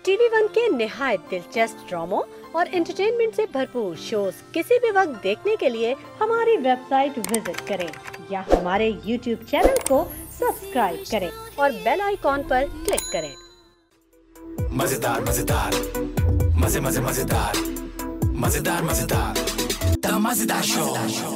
TV one के निहायत दिलचस्प ड्रामों और एंटरटेनमेंट से भरपूर शोज किसी भी वक्त देखने के लिए हमारी वेबसाइट विजिट करें या हमारे यूट्यूब चैनल को सब्सक्राइब करें और बेल आइकॉन पर क्लिक करें। मजेदार मजेदार मजे मजे मजेदार मजेदार Mazedaar the Mazedaar show.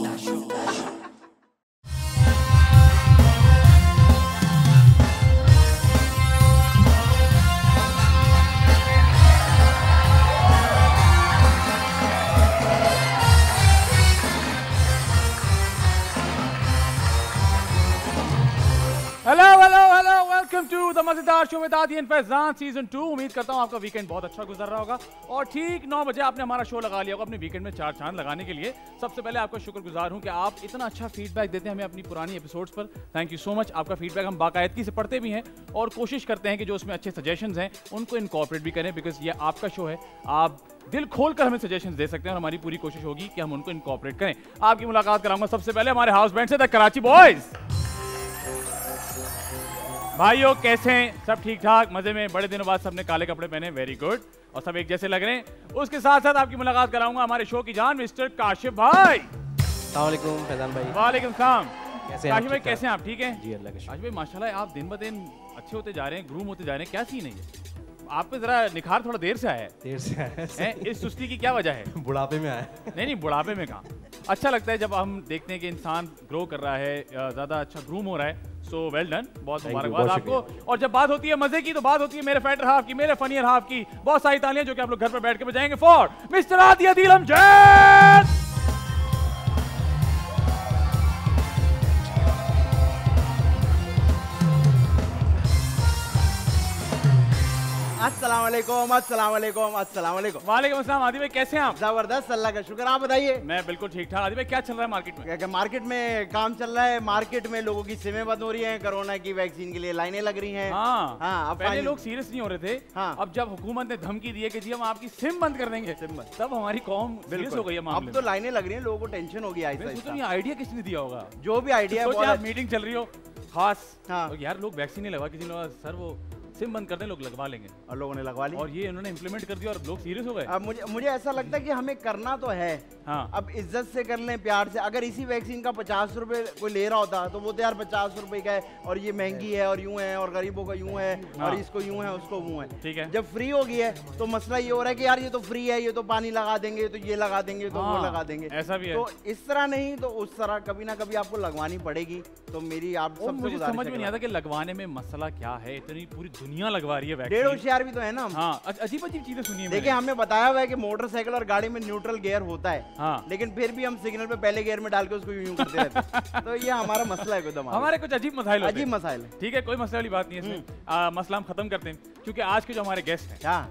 Hello hello hello welcome to the Mazedaar show with Adi and Faizan season 2। उम्मीद करता हूँ आपका वीकेंड बहुत अच्छा गुजर रहा होगा और ठीक 9 बजे आपने हमारा शो लगा लिया होगा अपने वीकेंड में चार चांद लगाने के लिए। सबसे पहले आपका शुक्रगुजार हूँ कि आप इतना अच्छा फीडबैक देते हैं हमें अपनी पुरानी एपिसोड्स पर। Thank you so much. आपका फीडबैक हम बाकायदगी से पढ़ते भी हैं और कोशिश करते हैं कि जो उसमें अच्छे सजेशंस हैं उनको इनकॉर्पोरेट भी करें, बिकॉज ये आपका शो है। आप दिल खोलकर हमें सजेशंस दे सकते हैं और हमारी पूरी कोशिश होगी कि हम उनको इनकॉर्पोरेट करें। आपकी मुलाकात कराऊंगा सबसे पहले हमारे हाउस बैंड से द कराची बॉयज। भाइयों कैसे हैं? सब ठीक ठाक, मजे में? बड़े दिनों बाद सबने काले कपड़े पहने, वेरी गुड, और सब एक जैसे लग रहे हैं। उसके साथ साथ आपकी मुलाकात कराऊंगा हमारे शो की जान मिस्टर काशिफ भाई। अस्सलाम वालेकुम फैजान भाई। वालेकुम सलाम। कैसे काशिफ भाई कैसे हैं आप? ठीक हैं जी, अल्लाह का शुक्र। काशिफ भाई माशाल्लाह आप दिन ब दिन अच्छे होते जा रहे हैं, ग्रूम होते जा रहे हैं, क्या सीन है ये? आप पे जरा निखार थोड़ा देर से आया है। देर से आया हैं? इस सुस्ती की क्या वजह है? बुढ़ापे में आया। नहीं नहीं, बुढ़ापे में कहाँ। अच्छा लगता है जब हम देखते हैं कि इंसान ग्रो कर रहा है, ज़्यादा अच्छा ग्रूम हो रहा है। सो वेल डन, बहुत मुबारकबाद आपको। और जब बात होती है मजे की तो बात होती है मेरे फाइटर हाफ की, मेरे फनियर हाफ की। बहुत सारी तालियां जो कि आप लोग घर पर बैठ के बजाएंगे फॉर मिस्टर आदि अदील अमजद। अस्सलाम वालेकुम, अस्सलाम वालेकुम, अस्सलाम वालेकुम। वालेकुम अस्सलाम। आदि भाई कैसे हैं आप? जबरदस्त, अल्लाह का शुक्र। आप बताइए। मैं बिल्कुल ठीक ठाक। आदि भाई क्या चल रहा है मार्केट में? क्या मार्केट में काम चल रहा है? मार्केट में लोगों की सिमें बंद हो रही हैं, कोरोना की वैक्सीन के लिए लाइनें लग रही हैं। हाँ, अब पहले लोग सीरियस नहीं हो रहे थे। हाँ। अब जब हुकूमत ने धमकी दी है कि जी हम आपकी सिम बंद कर देंगे, तब हमारी कौम सीरियस हो गई है मामले अब तो लाइनें लग रही हैं, लोगों को टेंशन हो गई। में। ये आइडिया किसने दिया होगा? जो भी आइडिया है, मीटिंग चल रही हो खास, हाँ। तो यार लोग वैक्सीन नहीं लगवा, किसी ने सर वो सिम बंद कर दें, लोग लगवा लेंगे, और लोगों ने लगवा ली और ये इन्होंने इम्प्लीमेंट कर दिया और लोग सीरियस हो गए। अब मुझे ऐसा लगता है कि हमें करना तो है। हाँ। अब इज्जत से कर लें, प्यार से। अगर इसी वैक्सीन का 50 रुपए कोई ले रहा होता तो वो तो यार 50 रुपए का है और ये महंगी है और यूं है और गरीबों का यूं है, हाँ। और इसको यूं है उसको वो है। ठीक है। जब फ्री हो गई है तो मसला ये हो रहा है कि यार ये तो फ्री है, ये तो पानी लगा देंगे, तो ये लगा देंगे, तो हाँ, वो लगा देंगे। ऐसा भी है। तो इस तरह नहीं तो उस तरह कभी ना कभी आपको लगवानी पड़ेगी। तो मेरी आप सबसे मुझे गुजारिश समझ है में नहीं आता कि लगवाने में मसला क्या है। इतनी पूरी दुनिया लगवा रही है डेढ़ वैक्सीन। होशियार भी तो है ना। हाँ, अजीब अजीब चीजें सुनिए। देखिए हमें बताया हुआ है कि मोटरसाइकिल और गाड़ी में न्यूट्रल गियर होता है। हाँ। लेकिन फिर भी हम सिग्नल पे पहले गियर में डाल के उसको यूं करते रहते हैं। तो ये हमारा मसला है एकदम। हमारे कुछ अजीब मसाइल होते हैं। अजीब मसाइल है। ठीक है, कोई मसले वाली बात नहीं है इसमें। मसला हम खत्म करते हैं क्योंकि आज के जो हमारे गेस्ट हैं, क्या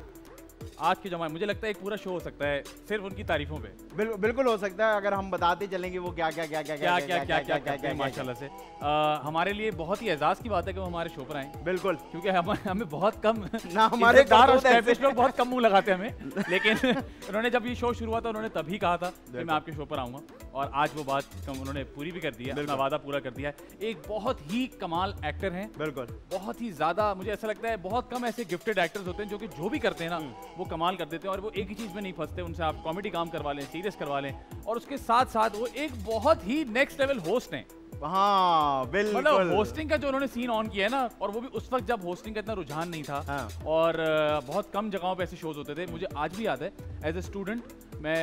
आज के जो हमारे, मुझे लगता है एक पूरा शो हो सकता है सिर्फ उनकी तारीफों पे। बिल्कुल हो सकता है अगर हम बताते चलेंगे वो क्या क्या क्या क्या क्या क्या क्या क्या करते हैं माशाल्लाह से। हमारे लिए बहुत ही एजाज की बात है कि वो हमारे शो पर आए। बिल्कुल, क्योंकि हमें बहुत कम ना हमारे लोग बहुत कम मुंह लगाते हैं हमें। लेकिन उन्होंने जब ये शो शुरू हुआ था उन्होंने तभी कहा था कि मैं आपके शो पर आऊंगा, और आज वो बात उन्होंने पूरी भी कर दी है, अपना वादा पूरा कर दिया है। एक बहुत ही कमाल एक्टर हैं। बिल्कुल, बहुत ही ज्यादा, मुझे ऐसा लगता है बहुत कम ऐसे गिफ्टेड एक्टर्स होते हैं जो कि जो भी करते हैं ना वो कमाल कर देते हैं, और वो एक ही चीज में नहीं फंसते। उनसे आप कॉमेडी काम करवा लें, सीरियस करवा लें, और उसके साथ साथ वो एक बहुत ही नेक्स्ट लेवल होस्ट हैं। हाँ बिल्कुल। मतलब होस्टिंग का जो उन्होंने सीन ऑन किया है ना, और वो भी उस वक्त जब होस्टिंग का इतना रुझान नहीं था। हाँ। और बहुत कम जगहों पे ऐसे शोज होते थे। मुझे आज भी याद है एज ए स्टूडेंट मैं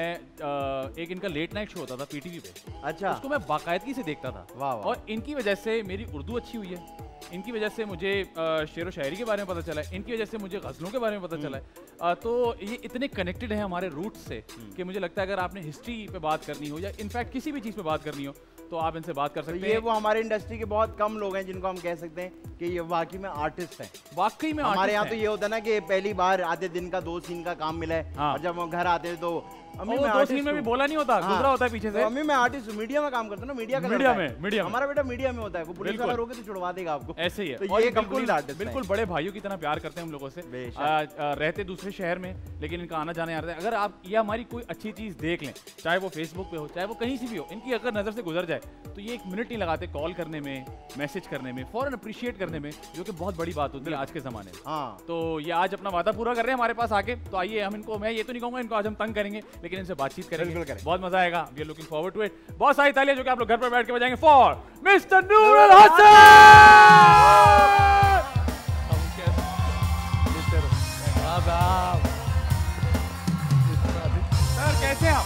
एक इनका लेट नाइट शो होता था पीटीवी पे। अच्छा। उसको मैं बाकायदगी से देखता था। वाह वाह। और इनकी वजह से मेरी उर्दू अच्छी हुई है, इनकी वजह से मुझे शेर व शायरी के बारे में पता चला है, इनकी वजह से मुझे गज़लों के बारे में पता चला है। तो ये इतने कनेक्टेड हैं हमारे रूट्स से कि मुझे लगता है अगर आपने हिस्ट्री पे बात करनी हो या इनफैक्ट किसी भी चीज़ पे बात करनी हो तो आप इनसे बात कर सकते हैं। ये वो हमारे इंडस्ट्री के बहुत कम लोग हैं जिनको हम कह सकते हैं कि ये वाकई में आर्टिस्ट हैं। वाकई में हमारे यहाँ तो ये होता है ना कि पहली बार आधे दिन का 2 सीन का काम मिला है। हाँ। और जब हम घर आते हैं तो अम्मी वो मैं 2 सीन में भी बोला नहीं होता, गुजरा होता है पीछे से। अम्मी मैं आर्टिस्ट हूँ, मीडिया में काम करता हूँ ना, मीडिया का मीडिया लड़का है। में, मीडिया में। हमारा बेटा मीडिया में होता है, कोई पुलिस वाला रोके तो छुड़वा देगा आपको। ऐसे ही है। तो और ये बिल्कुल कंप्लीट आर्टिस्ट है। बिल्कुल बड़े भाइयों की तरह प्यार करते हैं हम लोगों से। रहते दूसरे शहर में, लेकिन इनका आना जाना आता है। अगर आप ये हमारी कोई अच्छी चीज़ देख लें, चाहे वो फेसबुक पे हो, चाहे वो कहीं से भी हो, इनकी अगर नज़र से गुजर जाए तो ये 1 मिनट नहीं लगाते कॉल करने में, मैसेज करने में, फौरन अप्रिशिएट करने में, जो कि बहुत बड़ी बात होती है आज के ज़माने में। हाँ। तो ये आज अपना वादा पूरा कर रहे हैं हमारे पास आके। तो आइए हम इनको, मैं ये तो नहीं कहूँगा इनको आज हम तंग करेंगे, लेकिन इनसे बातचीत करेंगे, बहुत मजा आएगा। We are looking forward to it. बहुत सारी तालियां जो कि आप लोग घर पर बैठ के बजाएंगे for Mister Nurul Hasan. Sir कैसे हैं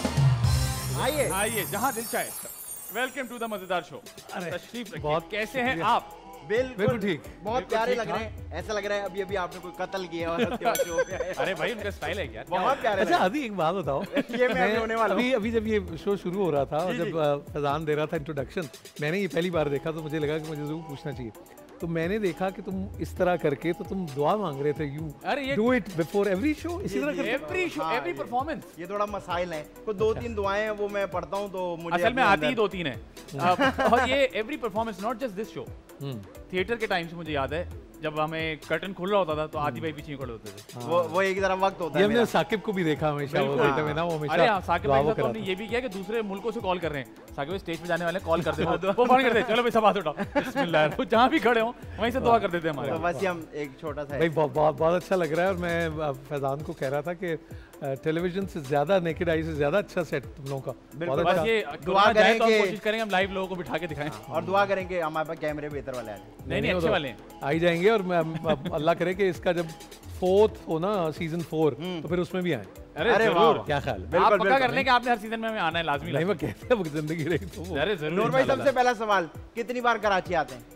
आप? आइए आइए जहां दिल चाहे। Welcome to the Mazedaar show. तशरीफ रखिए। बहुत कैसे हैं आप? बिल्कुल ठीक। बहुत प्यारे लग रहे हैं, ऐसा लग रहा है अभी अभी आपने कोई कत्ल किया और हत्या हो गया है। अरे भाई उनका स्टाइल है यार। बहुत प्यारे अच्छा अभी एक बात बताओ, ये मैं अभी होने वाला हूँ। अभी जब ये शो शुरू हो रहा था और जब फैजान दे रहा था इंट्रोडक्शन, मैंने ये पहली बार देखा तो मुझे लगा कि मुझे जरूर पूछना चाहिए। तो मैंने देखा कि तुम इस तरह करके तो तुम दुआ मांग रहे थे, you do it before every show, इसी तरह करके एवरी शो, एवरी परफॉर्मेंस। ये थोड़ा मसाइल है, कुछ 2-3 दुआएं हैं वो मैं पढ़ता हूँ तो मुझे असल में अपने आती ही अंदर- 2-3 है। और ये every performance, not just this show. Theatre के टाइम से मुझे याद है जब हमें कर्टन खुल रहा होता था तो आदि भाई पीछे खड़े होते थे। वो एक तरह वक्त होता ये है हमने मेरा। साकिब को भी देखा हमेशा, वो बिल्कुल। बेटे में ना वो हमेशा अरे हाँ, साकिब भाई दुआ वो साहब तो हमने कराता। ये भी किया कि दूसरे मुल्कों से कॉल कर रहे हैं, साकिब भाई स्टेज पे जाने वाले कॉल कर दे, वो फोन कर दे, चलो भाई सब हाथ उठाओ, बिस्मिल्लाह। वो जहाँ भी खड़े हो वहीं से दुआ कर देते हैं हमारे। तो बस ये हम एक छोटा सा भाई बहुत अच्छा लग रहा है। और मैं फैजान को कह रहा था कि टेलीविजन से ज्यादा, नेकेड आई से ज्यादा अच्छा सेट तुम लोगों का, बहुत बस अच्छा। ये दुआ दुआ करें तो हम करें कि- कोशिश करेंगे हम लाइव लोगों को बिठा के दिखाएं। और दुआ करेंगे हमारे पास कैमरे बेहतर वाले आ जाए। नहीं अच्छे वाले हैं। आ ही जाएंगे। और मैं अब अल्लाह करे कि इसका जब 4th हो ना सीजन 4 तो फिर उसमें भी आए। अरे अरे जरूर। वाह। क्या ख्याल है? आप बिल्कुल, पक्का कर बिल्कुल। लें कि आपने हर सीजन में हमें आना है लाजमी। नहीं मैं कहते हैं वो जिंदगी रही तो वो अरे जरूर। नूर भाई इंशाल्लाह। सबसे पहला सवाल, कितनी बार कराची आते हैं?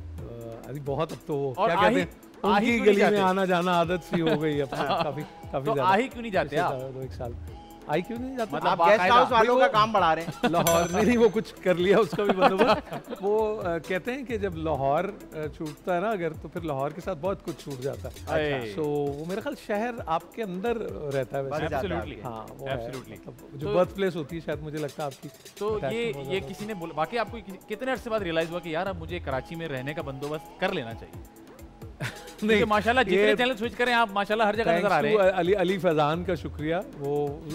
अभी बहुत, अब तो वो और क्या आ ही- कहते हैं, आ ही उनकी क्यों नहीं गली में जाते? आना जाना आदत सी हो गई अब काफी तो ज्यादा। आ ही क्यों नहीं जाते पिछले आप? 2-1 साल आई क्यों नहीं जाते? मतलब आप गेस्ट बाकायदा। हाउस वालों भाई का वो- काम बढ़ा रहे हैं। लाहौर में नहीं, वो कुछ कर लिया उसका भी बंदोबस्त। वो कहते हैं कि जब लाहौर छूटता है ना अगर, तो फिर लाहौर के साथ बहुत कुछ छूट जाता है। अच्छा। सो वो मेरा ख्याल शहर आपके अंदर रहता है बस वैसे। जाता है। Absolutely। हाँ वो है। Absolutely। मतलब जो तो- बर्थ प्लेस होती है शायद, मुझे लगता है आपकी। तो attachment बहुत ये ज्यादा किसी ने बोला, बाकी आपको कितने अरसे बाद रियलाइज हुआ कि यार अब मुझे कराची में रहने का बंदोबस्त कर लेना चाहिए? नहीं, माशाल्लाह जितने ये चैनल स्विच करें आप माशाल्लाह हर जगह नजर आ thanks रहे to हैं। अली फैजान का शुक्रिया, वो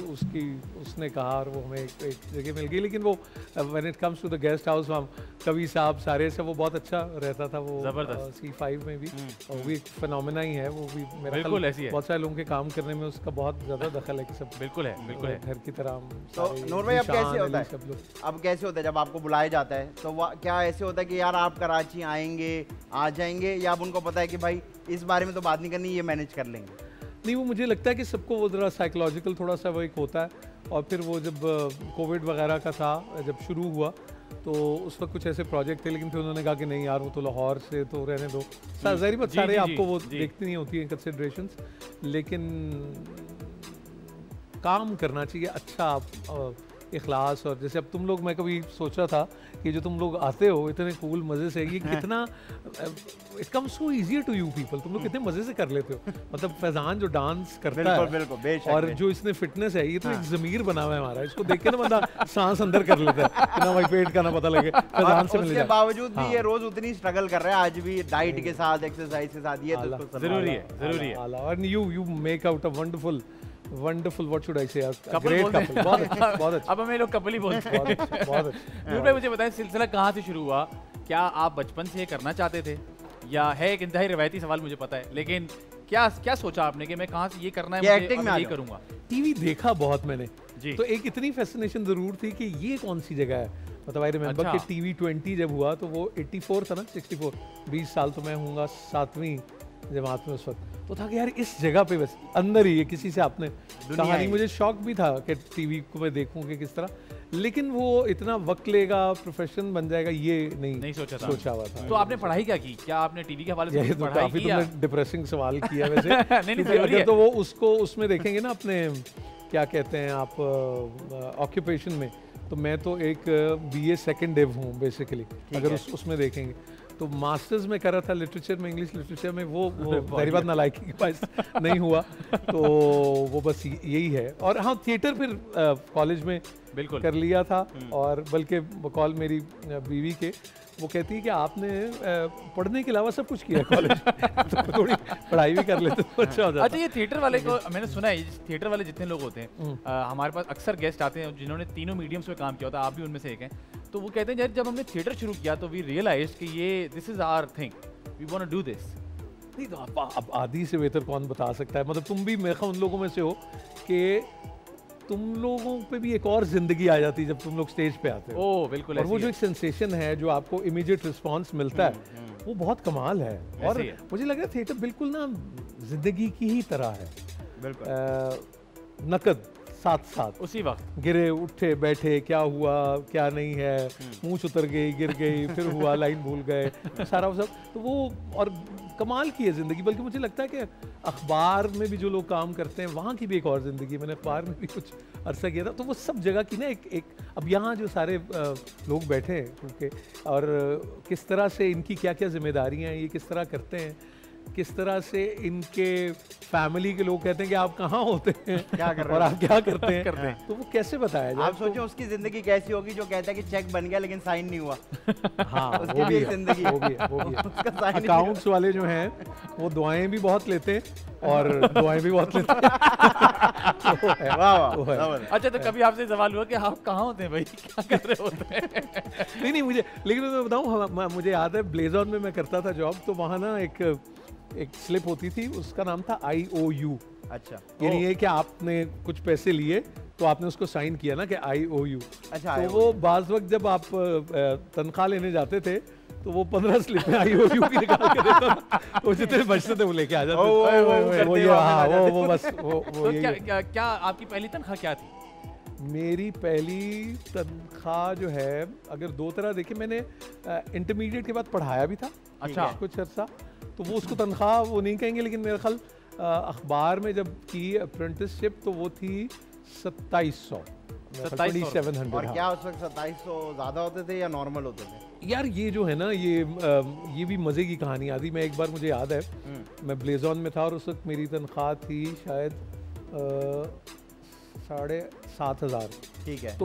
उसने कहा और वो हमें एक जगह मिल गई। लेकिन वो when it comes to the guest house, हम कवि साहब सारे से वो बहुत अच्छा रहता था। वो जबरदस्त। C5 में भी वो भी एक फिनोमेना ही है। वो भी मेरा बिल्कुल ख्याल ऐसी है। बहुत सारे लोगों के काम करने में उसका बहुत ज्यादा दखल है कि सब बिल्कुल है, बिल्कुल है। घर की तरह हम तो सारे नूर भाई अब निशान, कैसे होता अली, है? सब लोग। अब कैसे होता है जब आपको बुलाया जाता है तो क्या ऐसे होता है कि यार आप कराची आएंगे, आ जाएंगे, या अब उनको पता है कि भाई इस बारे में तो बात नहीं करनी, ये मैनेज कर लेंगे? नहीं, वो मुझे लगता है कि सबको वो ज़रा साइकोलॉजिकल थोड़ा सा वो एक होता है। और फिर वो जब कोविड वगैरह का था, जब शुरू हुआ तो उस वक्त कुछ ऐसे प्रोजेक्ट थे, लेकिन फिर उन्होंने कहा कि नहीं यार वो तो लाहौर से तो रहने दो। ज़ाहिर बात जी, सारे जी, आपको वो जी। देखती नहीं होती हैं कंसिडरेशंस, लेकिन काम करना चाहिए अच्छा, आप इखलास। और जैसे अब तुम लोग, मैं कभी सोच रहा था कि जो तुम लोग आते हो इतने कूल मज़े से, ये कितना it comes so easier to you people, तुम लोग कितने मज़े से कर लेते हो। मतलब फैजान जो डांस करता बिल्कुल है बिल्कुल, बेशक, और बेशक। जो इसने फिटनेस है, ये तो एक ज़मीर बना हुआ है हमारा। इसको देख के ना बंदा सांस अंदर कर लेता है कि ना भाई पेट का ना पता लगे, फैजान से मिल उसके जाए। बावजूद भी हाँ। ये रोज उतनी स्ट्रगल कर रहा है आज भी, डाइट के साथ, एक्सरसाइज के साथ। ये तो आला। उसको जरूरी समझना है, जरूरी है। और you make out a wonderful what should I say, couple great बोलते कपल। बहुत अच्छा, बहुत अच्छा, अब हमें लोग कपल ही बोलते हैं। बहुत अच्छा, बहुत अच्छा। नूर भाई मुझे बताएं सिलसिला कहाँ से शुरू हुआ? क्या आप बचपन से ये करना चाहते थे, या है एक इंतहाई रवायती सवाल मुझे पता है, लेकिन क्या सोचा आपने कि मैं कहाँ से ये करना है, ये मुझे acting अब में आ यही जाओ। करूंगा? टीवी देखा बहुत मैंने, जी। तो एक इतनी फैसिनेशन जरूर थी कि ये कौन सी जगह है। मतलब आई रिमेंबर अच्छा। कि टीवी 20 जब हुआ तो वो 84 था ना, 64, 20 साल तो मैं हूँगा 7वीं जमात में उस वक्त। तो था कि यार इस जगह पे बस अंदर ही है, किसी से आपने कहानी। है। मुझे शौक भी था कि टीवी को मैं देखूं कि किस तरह, लेकिन वो इतना वक्त लेगा, प्रोफेशन बन जाएगा, ये नहीं सोचा था। सोचा हुआ था। तो आपने पढ़ाई क्या की? क्या आपने टीवी के हवाले से ये कुछ तो पढ़ाई काफी की या? तुमने डिप्रेसिंग सवाल किया वैसे। नहीं, क्योंकि जरूरी अगर है। तो वो उसको उसमें देखेंगे ना अपने क्या कहते हैं आप ऑक्यूपेशन में, तो मैं तो एक BA सेकंड डिव हूँ बेसिकली, अगर उसमें देखेंगे तो मास्टर्स में कर रहा था लिटरेचर में, इंग्लिश लिटरेचर में, वो मेरी बात नालायकी के पास नहीं हुआ, तो वो बस यही है। और हाँ, थिएटर फिर कॉलेज में बिल्कुल कर लिया था, और बल्कि कॉल मेरी बीवी के, वो कहती है कि आपने पढ़ने के अलावा सब कुछ किया कॉलेज तो थोड़ी पढ़ाई भी कर लेते तो अच्छा हो जाता। अच्छा, ये थिएटर वाले को मैंने सुना है, थिएटर वाले जितने लोग होते हैं, हमारे पास अक्सर गेस्ट आते हैं जिन्होंने तीनों मीडियम्स में काम किया होता है, आप भी उनमें से एक हैं, तो वो कहते हैं यार जब हमने थिएटर शुरू किया तो वी रियलाइज्ड कि ये this is our thing, we want to do this. नहीं तो अब आदि से बेहतर कौन बता सकता है, मतलब तुम भी मेरे ख्याल उन लोगों में से हो कि तुम लोगों पे भी एक और जिंदगी आ जाती है जब तुम लोग स्टेज पे आते हो। ओह बिल्कुल, और वो जो एक सेंसेशन है जो आपको इमीडिएट रिस्पांस मिलता है वो बहुत कमाल है। और ही है। मुझे लग रहा है थिएटर बिल्कुल ना जिंदगी की ही तरह है, बिल्कुल नकद साथ साथ उसी वक्त गिरे उठे बैठे, क्या हुआ क्या नहीं है, मूंछ उतर गई गिर गई, फिर हुआ लाइन भूल गए, सारा वो सब, तो वो और कमाल की है ज़िंदगी। बल्कि मुझे लगता है कि अखबार में भी जो लोग काम करते हैं वहाँ की भी एक और ज़िंदगी, मैंने अखबार में भी कुछ अरसा किया था, तो वो सब जगह की ना एक अब यहाँ जो सारे लोग बैठे हैं क्योंकि, और किस तरह से इनकी क्या क्या जिम्मेदारियाँ हैं, ये किस तरह करते हैं, किस तरह से इनके फैमिली के लोग कहते हैं कि आप कहाँ होते हैं, क्या कर रहे और हो? आप क्या करते हैं, तो वो कैसे बताया जाए। आप सोचो उसकी जिंदगी कैसी होगी जो कहता है कि चेक बन गया लेकिन साइन नहीं हुआ। हाँ उसकी वो भी भी एक है, जिंदगी वो भी है, वो भी है। उसका sign नहीं अकाउंट्स वाले जो हैं वो दुआएं भी बहुत लेते हैं और दुआएं भी बहुत लेते हैं। वो है, वाह वाह वो है। जबरदस्त। अच्छा, तो कभी आपसे सवाल हुआ कि आप कहाँ होते हैं भाई, क्या कर रहे होते हैं? नहीं नहीं मुझे, लेकिन मैं बताऊँ, मुझे याद है ब्लेजॉन में मैं करता था जॉब, तो वहाँ ना एक स्लिप होती थी, उसका नाम था IOU। अच्छा यानी ये कि आपने कुछ पैसे लिए तो आपने उसको साइन किया ना कि IOU। अच्छा, तो IOU। वो बाज वक्त जब आप तनख्वाह लेने जाते थे तो वो 15 स्लिप में IOU की निकाल के देता था, तो जितने बचते थे वो लेके आ जाते ओ, थे। करते वो ये वापस आ हाँ, जाते वो बस वो तो यही क्या है। क्या क्या आपकी पहली तनख्वाह क्या थी? मेरी पहली तनख्वाह जो है, अगर दो तरह देखिए, मैंने इंटरमीडिएट के बाद पढ़ाया भी था अच्छा। कुछ अर्सा, तो वो उसको तनख्वाह वो नहीं कहेंगे, लेकिन मेरे ख्याल अखबार में जब की अप्रेंटिसशिप तो वो थी 2700 2700। और क्या उस वक्त 2700 ज्यादा होते थे या नॉर्मल होते थे? यार ये जो है ना, ये भी मज़े की कहानी आदि। मैं एक बार, मुझे याद है, मैं ब्लेजॉन में था और उस वक्त मेरी तनख्वाह थी शायद 7,500। ठीक है। तो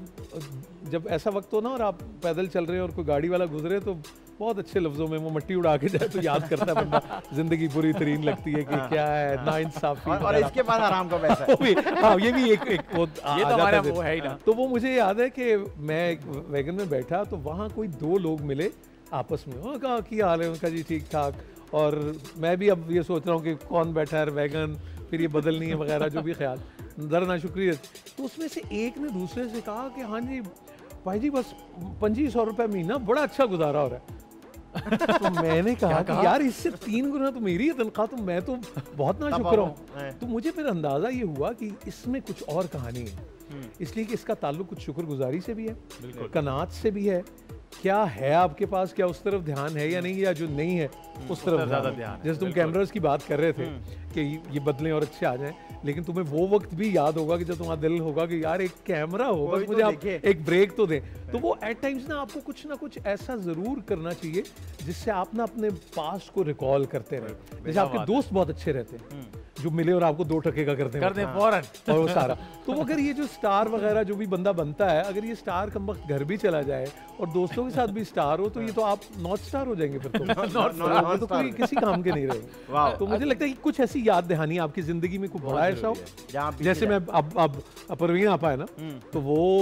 जब ऐसा वक्त हो ना और आप पैदल चल रहे हैं और कोई गाड़ी वाला गुजरे तो बहुत अच्छे लफ्जों में वो मट्टी उड़ा के जाए तो याद करता है बंदा, जिंदगी बुरी तरीन लगती है कि क्या है नाइंसाफी। और इसके बाद हराम का पैसा है। वो भी, हाँ ये भी एक वो ये तो हमारा वो है ही ना। तो वो मुझे याद है कि मैं एक वैगन में बैठा तो वहाँ कोई दो लोग मिले आपस में, उन्होंने कहा क्या हाल है, उनका जी ठीक ठाक, और मैं भी अब ये सोच रहा हूँ कि कौन बैठा है वैगन, फिर ये बदलनी है वगैरह जो भी ख्याल, ज़रा नाशुक्रिया। तो उसमें से एक ने दूसरे से कहा कि हाँ जी भाई जी बस 2500 रुपये महीना, बड़ा अच्छा गुजारा हो रहा है। तो मैंने कहा कि यार इससे 3 गुना तो मेरी है तनख्वाह, तो मैं तो बहुत नाशुक्र हूँ। तो मुझे फिर अंदाज़ा ये हुआ कि इसमें कुछ और कहानी है, इसलिए कि इसका ताल्लुक कुछ शुक्रगुजारी से भी है, कनात से भी है। क्या है आपके पास, क्या उस तरफ ध्यान है या नहीं, या जो नहीं है उस तरफ ज़्यादा ध्यान ध्यान है। है। जैसे तुम कैमरास की बात कर रहे थे कि ये बदलें और अच्छे आ जाएं, लेकिन तुम्हें वो वक्त भी याद होगा कि जब तुम्हारा दिल होगा कि यार एक कैमरा हो, बस मुझे आप एक ब्रेक तो दें। तो वो एट टाइम्स ना आपको कुछ ना कुछ ऐसा जरूर करना चाहिए जिससे आप ना अपने पास्ट को रिकॉल करते रहें। जैसे आपके दोस्त बहुत अच्छे रहते हैं जो मिले और आपको 2 टके का करते कर दें फौरन, और वो सारा। तो अगर ये जो स्टार वगैरह जो भी बंदा बनता है, अगर ये स्टार कम वक्त घर भी चला जाए और दोस्तों के साथ भी स्टार हो, तो ये तो आप नॉट स्टार हो जाएंगे फिर तो। ये तो कोई किसी काम के नहीं रहेंगे। तो मुझे लगता है कि कुछ ऐसी याद दहानी आपकी जिंदगी में कुछ बड़ा ऐसा हो, जैसे मैं अब परवीन आपा है ना, तो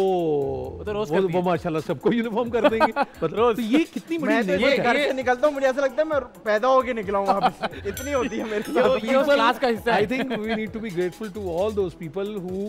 वो माशाल्लाह सबको यूनिफॉर्म कर देंगे। मतलब तो ये कितनी बड़ी मैं तो नेमत ये है। घर से निकलता हूँ, मुझे ऐसा लगता है मैं पैदा होके निकला हूँ वहाँ पे। इतनी होती है मेरे साथ। ये उस क्लास का हिस्सा I है। think we need to be grateful to all those people who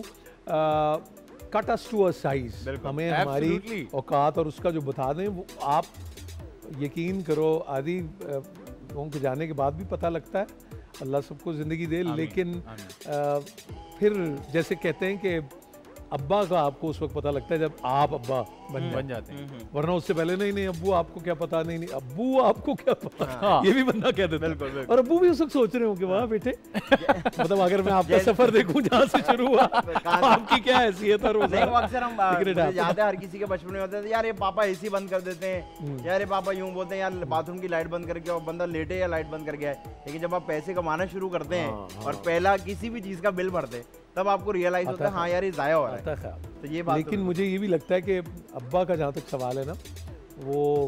cut us to a size. हमें हमारी Absolutely. औकात और उसका जो बता दें, वो आप यकीन करो आदि लोगों के जाने के बाद भी पता लगता है। अल्लाह सबको ज़िंदगी दे, लेकिन फिर जैसे कहते हैं कि अब्बा का आपको उस वक्त पता लगता है जब आप अब्बा बन जाते हैं। वरना उससे पहले नहीं अब्बू आपको क्या पता, नहीं अब्बू आपको क्या पता, हाँ। ये भी बंदा कह देता है। बिल्कुल। और अब्बू भी उस वक्त सोच रहे हो कि वाह बेटे, मतलब अगर मैं आपका सफर देखूं जहाँ से शुरू हुआ, आपकी क्या हैसियत है रोज़ाना। नहीं, अक्सर हम याद है हर किसी के बचपन में होता है यार ये पापा एसी बंद कर देते हैं, यार ये पापा यूं बोलते हैं यार बाथरूम की लाइट बंद करके, और बंदा लेटे या लाइट बंद कर गया है। लेकिन जब आप पैसे कमाना शुरू करते हैं और पहला किसी भी चीज का बिल भरते हैं, तब आपको रियलाइज होता है हाँ यार ये जाया हो रहा है। तो ये बात, लेकिन मुझे ये भी लगता है कि अब्बा का जहाँ तक सवाल है ना, वो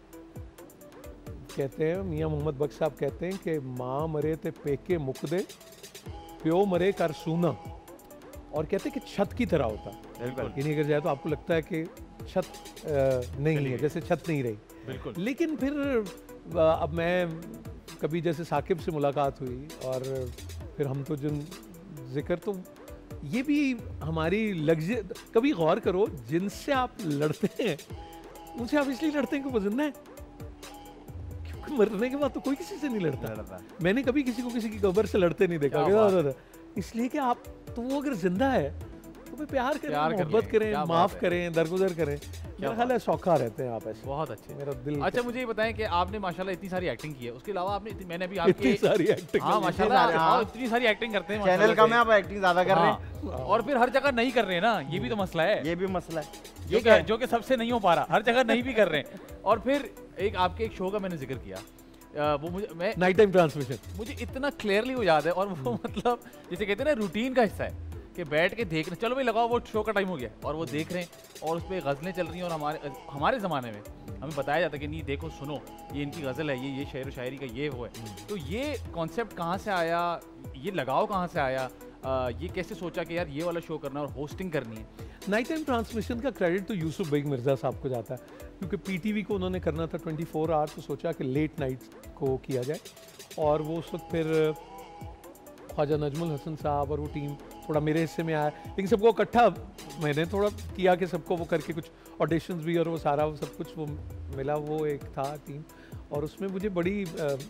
कहते हैं, मियाँ मोहम्मद बख्श साहब कहते हैं कि माँ मरे ते पेके मुक दे, प्यो मरे कर सूना, और कहते हैं कि छत की तरह होता है। यानी अगर जाए तो आपको लगता है कि छत नहीं है, जैसे छत नहीं रही। बिल्कुल। लेकिन फिर अब मैं कभी जैसे साकिब से मुलाकात हुई, और फिर हम तो जिन जिक्र, तो ये भी हमारी लग्जरी, कभी गौर करो जिनसे आप लड़ते हैं उनसे आप इसलिए लड़ते हैं कि वो जिंदा है, क्योंकि मरने के बाद तो कोई किसी से नहीं लड़ता। मैंने कभी किसी को किसी की कब्र से लड़ते नहीं देखा, इसलिए कि आप तो वो अगर जिंदा है तो फिर प्यार करें, मोहब्बत करें, माफ करें, दरगुजर करें। मेरा ख्याल है सौखा रहते हैं आप ऐसे। बहुत अच्छे, मेरा दिल। अच्छा मुझे ये बताएं कि आपने माशाल्लाह इतनी सारी एक्टिंग की है, उसके अलावा आपने मैंने भी आपकी इतनी सारी एक्टिंग, हाँ माशाल्लाह इतनी सारी एक्टिंग करते हैं, चैनल कम है आप एक्टिंग ज्यादा कर रहे हैं, और फिर हर जगह नहीं कर रहे हैं ना, ये भी तो मसला है। ये भी मसला है, ये क्या है जो कि सबसे नहीं हो पा रहा, हर जगह नहीं भी कर रहे हैं। और फिर एक आपके एक शो का मैंने जिक्र किया, वो मुझे नाइट टाइम ट्रांसमिशन, मुझे इतना क्लियरली वो याद है, और वो मतलब जैसे कहते हैं ना रूटीन का हिस्सा है कि बैठ के देखना, चलो भाई लगाओ वो शो का टाइम हो गया और वो देख रहे हैं, और उस पर गज़लें चल रही हैं, और हमारे ज़माने में हमें बताया जाता है कि नहीं देखो सुनो ये इनकी गज़ल है, ये शेर व शायरी का ये वो है। तो ये कॉन्सेप्ट कहाँ से आया, ये लगाव कहाँ से आया, ये कैसे सोचा कि यार ये वाला शो करना और होस्टिंग करनी है? नाइट टाइम ट्रांसमिशन का क्रेडिट तो यूसुफ बेग मिर्ज़ा साहब को जाता है, क्योंकि पीटीवी को उन्होंने करना था 24 आवर, तो सोचा कि लेट नाइट को किया जाए। और वो उस वक्त फिर ख्वाजा नजमुल हसन साहब और वो टीम थोड़ा मेरे हिस्से में आया, लेकिन सबको इकट्ठा मैंने थोड़ा किया कि सबको वो करके कुछ ऑडिशंस भी और वो सारा वो सब कुछ वो मिला, वो एक था टीम। और उसमें मुझे बड़ी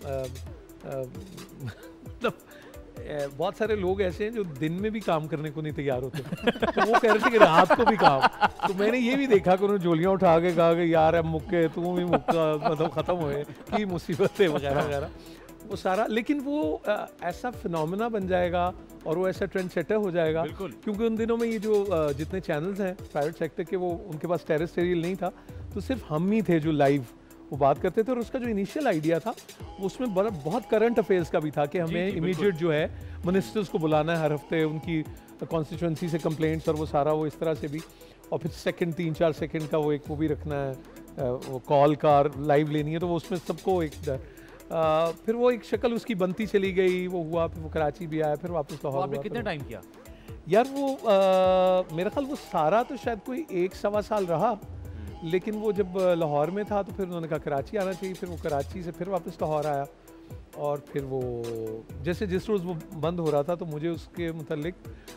मतलब बहुत सारे लोग ऐसे हैं जो दिन में भी काम करने को नहीं तैयार होते, तो वो कह रहे थे कि रात को भी काम। तो मैंने ये भी देखा कि उन्होंने जोलियाँ उठा के कहा कि यार अब मुक्के तुम भी मुक्का, मतलब ख़त्म हुए की मुसीबत है वगैरह वगैरह वो सारा। लेकिन वो ऐसा फिनोमेना बन जाएगा और वो ऐसा ट्रेंड सेटर हो जाएगा, क्योंकि उन दिनों में ये जो जितने चैनल्स हैं प्राइवेट सेक्टर के, वो उनके पास टेरेस्टेरियल नहीं था, तो सिर्फ हम ही थे जो लाइव वो बात करते थे। और उसका जो इनिशियल आइडिया था उसमें बहुत करंट अफेयर्स का भी था कि हमें इमीडिएट जो है मिनिस्टर्स को बुलाना है हर हफ्ते, उनकी कॉन्स्टिट्यूंसी से कंप्लेंट्स और वो सारा वो इस तरह से भी। और फिर सेकंड 3-4 सेकंड का वो एक वो भी रखना है, वो कॉल का लाइव लेनी है, तो वो उसमें सबको एक फिर वो एक शक्ल उसकी बनती चली गई, वो हुआ, फिर वो कराची भी आया, फिर वापस लाहौर। आपने कितना टाइम किया यार? वो मेरा ख्याल वो सारा तो शायद कोई 1-1.25 साल रहा, लेकिन वो जब लाहौर में था तो फिर उन्होंने कहा कराची आना चाहिए, फिर वो कराची से फिर वापस लाहौर आया। और फिर वो जैसे जिस रोज़ वो बंद हो रहा था तो मुझे उसके मुतालिक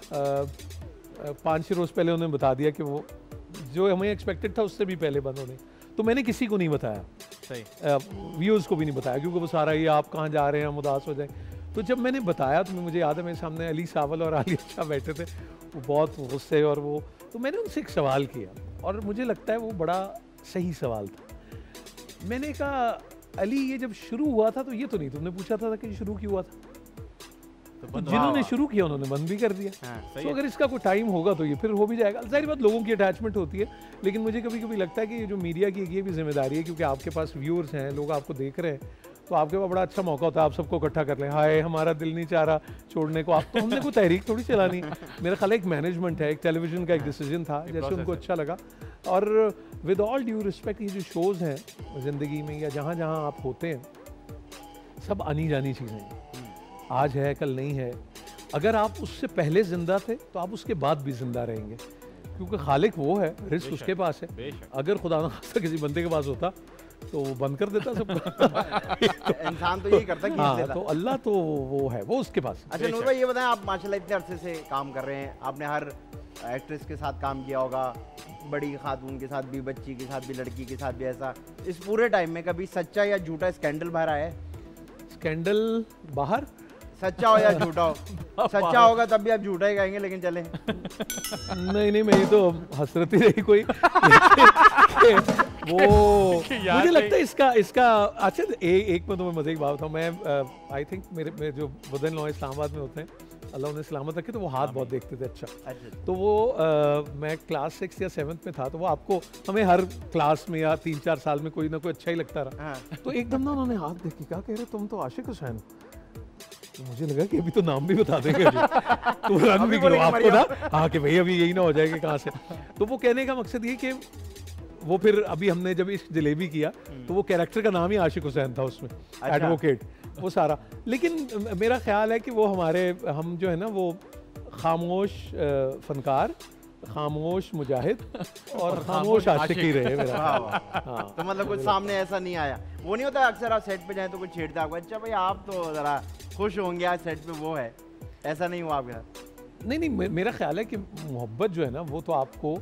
5-6 रोज़ पहले उन्होंने बता दिया कि वो जो हमें एक्सपेक्टेड था उससे भी पहले बंद होने। तो मैंने किसी को नहीं बताया, व्यूअर्स को भी नहीं बताया, क्योंकि वो सारा ये आप कहाँ जा रहे हैं हम उदास हो जाए। तो जब मैंने बताया तो मुझे याद है मेरे सामने अली सावल और आलिया शाह बैठे थे, वो बहुत गुस्से और वो, तो मैंने उनसे एक सवाल किया और मुझे लगता है वो बड़ा सही सवाल था। मैंने कहा अली ये जब शुरू हुआ था तो ये तो नहीं तुमने पूछा था कि शुरू क्यों हुआ था? तो जिन्होंने शुरू किया उन्होंने बंद भी कर दिया। तो अगर इसका कोई टाइम होगा तो ये फिर हो भी जाएगा। जाहिर बात लोगों की अटैचमेंट होती है, लेकिन मुझे कभी कभी लगता है कि ये जो मीडिया की ये भी जिम्मेदारी है, क्योंकि आपके पास व्यूअर्स हैं, लोग आपको देख रहे हैं, तो आपके पास बड़ा अच्छा मौका होता है, आप सबको इकट्ठा कर लें। हाय हमारा दिल नहीं चाह रहा छोड़ने को, आप तो हमने कोई तहरीक थोड़ी चलानी। मेरा ख्याल एक मैनेजमेंट है, एक टेलीविजन का एक डिसीजन था, जैसे उनको अच्छा लगा। और विद ऑल ड्यू रिस्पेक्ट, ये जो शोज़ हैं ज़िंदगी में या जहाँ जहाँ आप होते हैं, सब आनी जानी चीज़ें हैं, आज है कल नहीं है। अगर आप उससे पहले ज़िंदा थे तो आप उसके बाद भी ज़िंदा रहेंगे, क्योंकि खालिक वो है, रिस्क उसके पास है। अगर खुदा न खास्ता किसी बंदे के पास होता तो वो बंद कर देता सब। इंसान तो यही करता है, हाँ, तो अल्लाह तो वो है, वो उसके पास। अच्छा नूर भाई ये बताएं, आप माशाल्लाह इतने अरसे से काम कर रहे हैं, आपने हर एक्ट्रेस के साथ काम किया होगा, बड़ी खातून के साथ भी, बच्ची के साथ भी, लड़की के साथ भी। ऐसा इस पूरे टाइम में कभी सच्चा या झूठा स्कैंडल बाहर आया है? स्कैंडल बाहर, सच्चा हो या झूठा हो? सच्चा होगा तब भी आप झूठा ही कहेंगे, लेकिन चले। नहीं नहीं, मेरी तो हसरत ही रही कोई। वो मुझे लगता है इसका अच्छा एक मैं तुम्हें मजे की बात बताऊं। मैं आई थिंक मेरे जो बदन लॉ इस्लामाबाद में होते हैं, अल्लाह उन्हें सलामत रखे, तो वो हाथ बहुत देखते थे। अच्छा तो वो मैं क्लास 6 या 7 में था, तो वो आपको हमें हर क्लास में या 3-4 साल में कोई ना कोई अच्छा ही लगता रहा। तो एकदम ना उन्होंने हाथ देख के कहा, कह रहे तुम तो आशिक हुसैन। तो मुझे लगा कि अभी तो नाम भी बता देंगे तो रंग भी करो आपको ना, हाँ कि भाई अभी यही ना हो जाए कि कहाँ से। तो वो कहने का मकसद ये कि वो फिर अभी हमने जब इस जलेबी किया तो वो कैरेक्टर का नाम ही आशिक हुसैन था उसमें, एडवोकेट वो सारा। लेकिन मेरा ख्याल है कि वो हम जो है ना वो खामोश फनकार, खामोश मुजाहिद और खामोश आशिक ही रहे मेरा। हाँ। तो मतलब कुछ सामने ऐसा नहीं आया। वो नहीं होता अक्सर आप सेट पे जाए तो कुछ छेड़ता आपको, अच्छा भाई आप तो जरा खुश होंगे आज सेट पे, वो है ऐसा नहीं हुआ आपके साथ? नहीं, मेरा ख्याल है कि मोहब्बत जो है ना वो तो आपको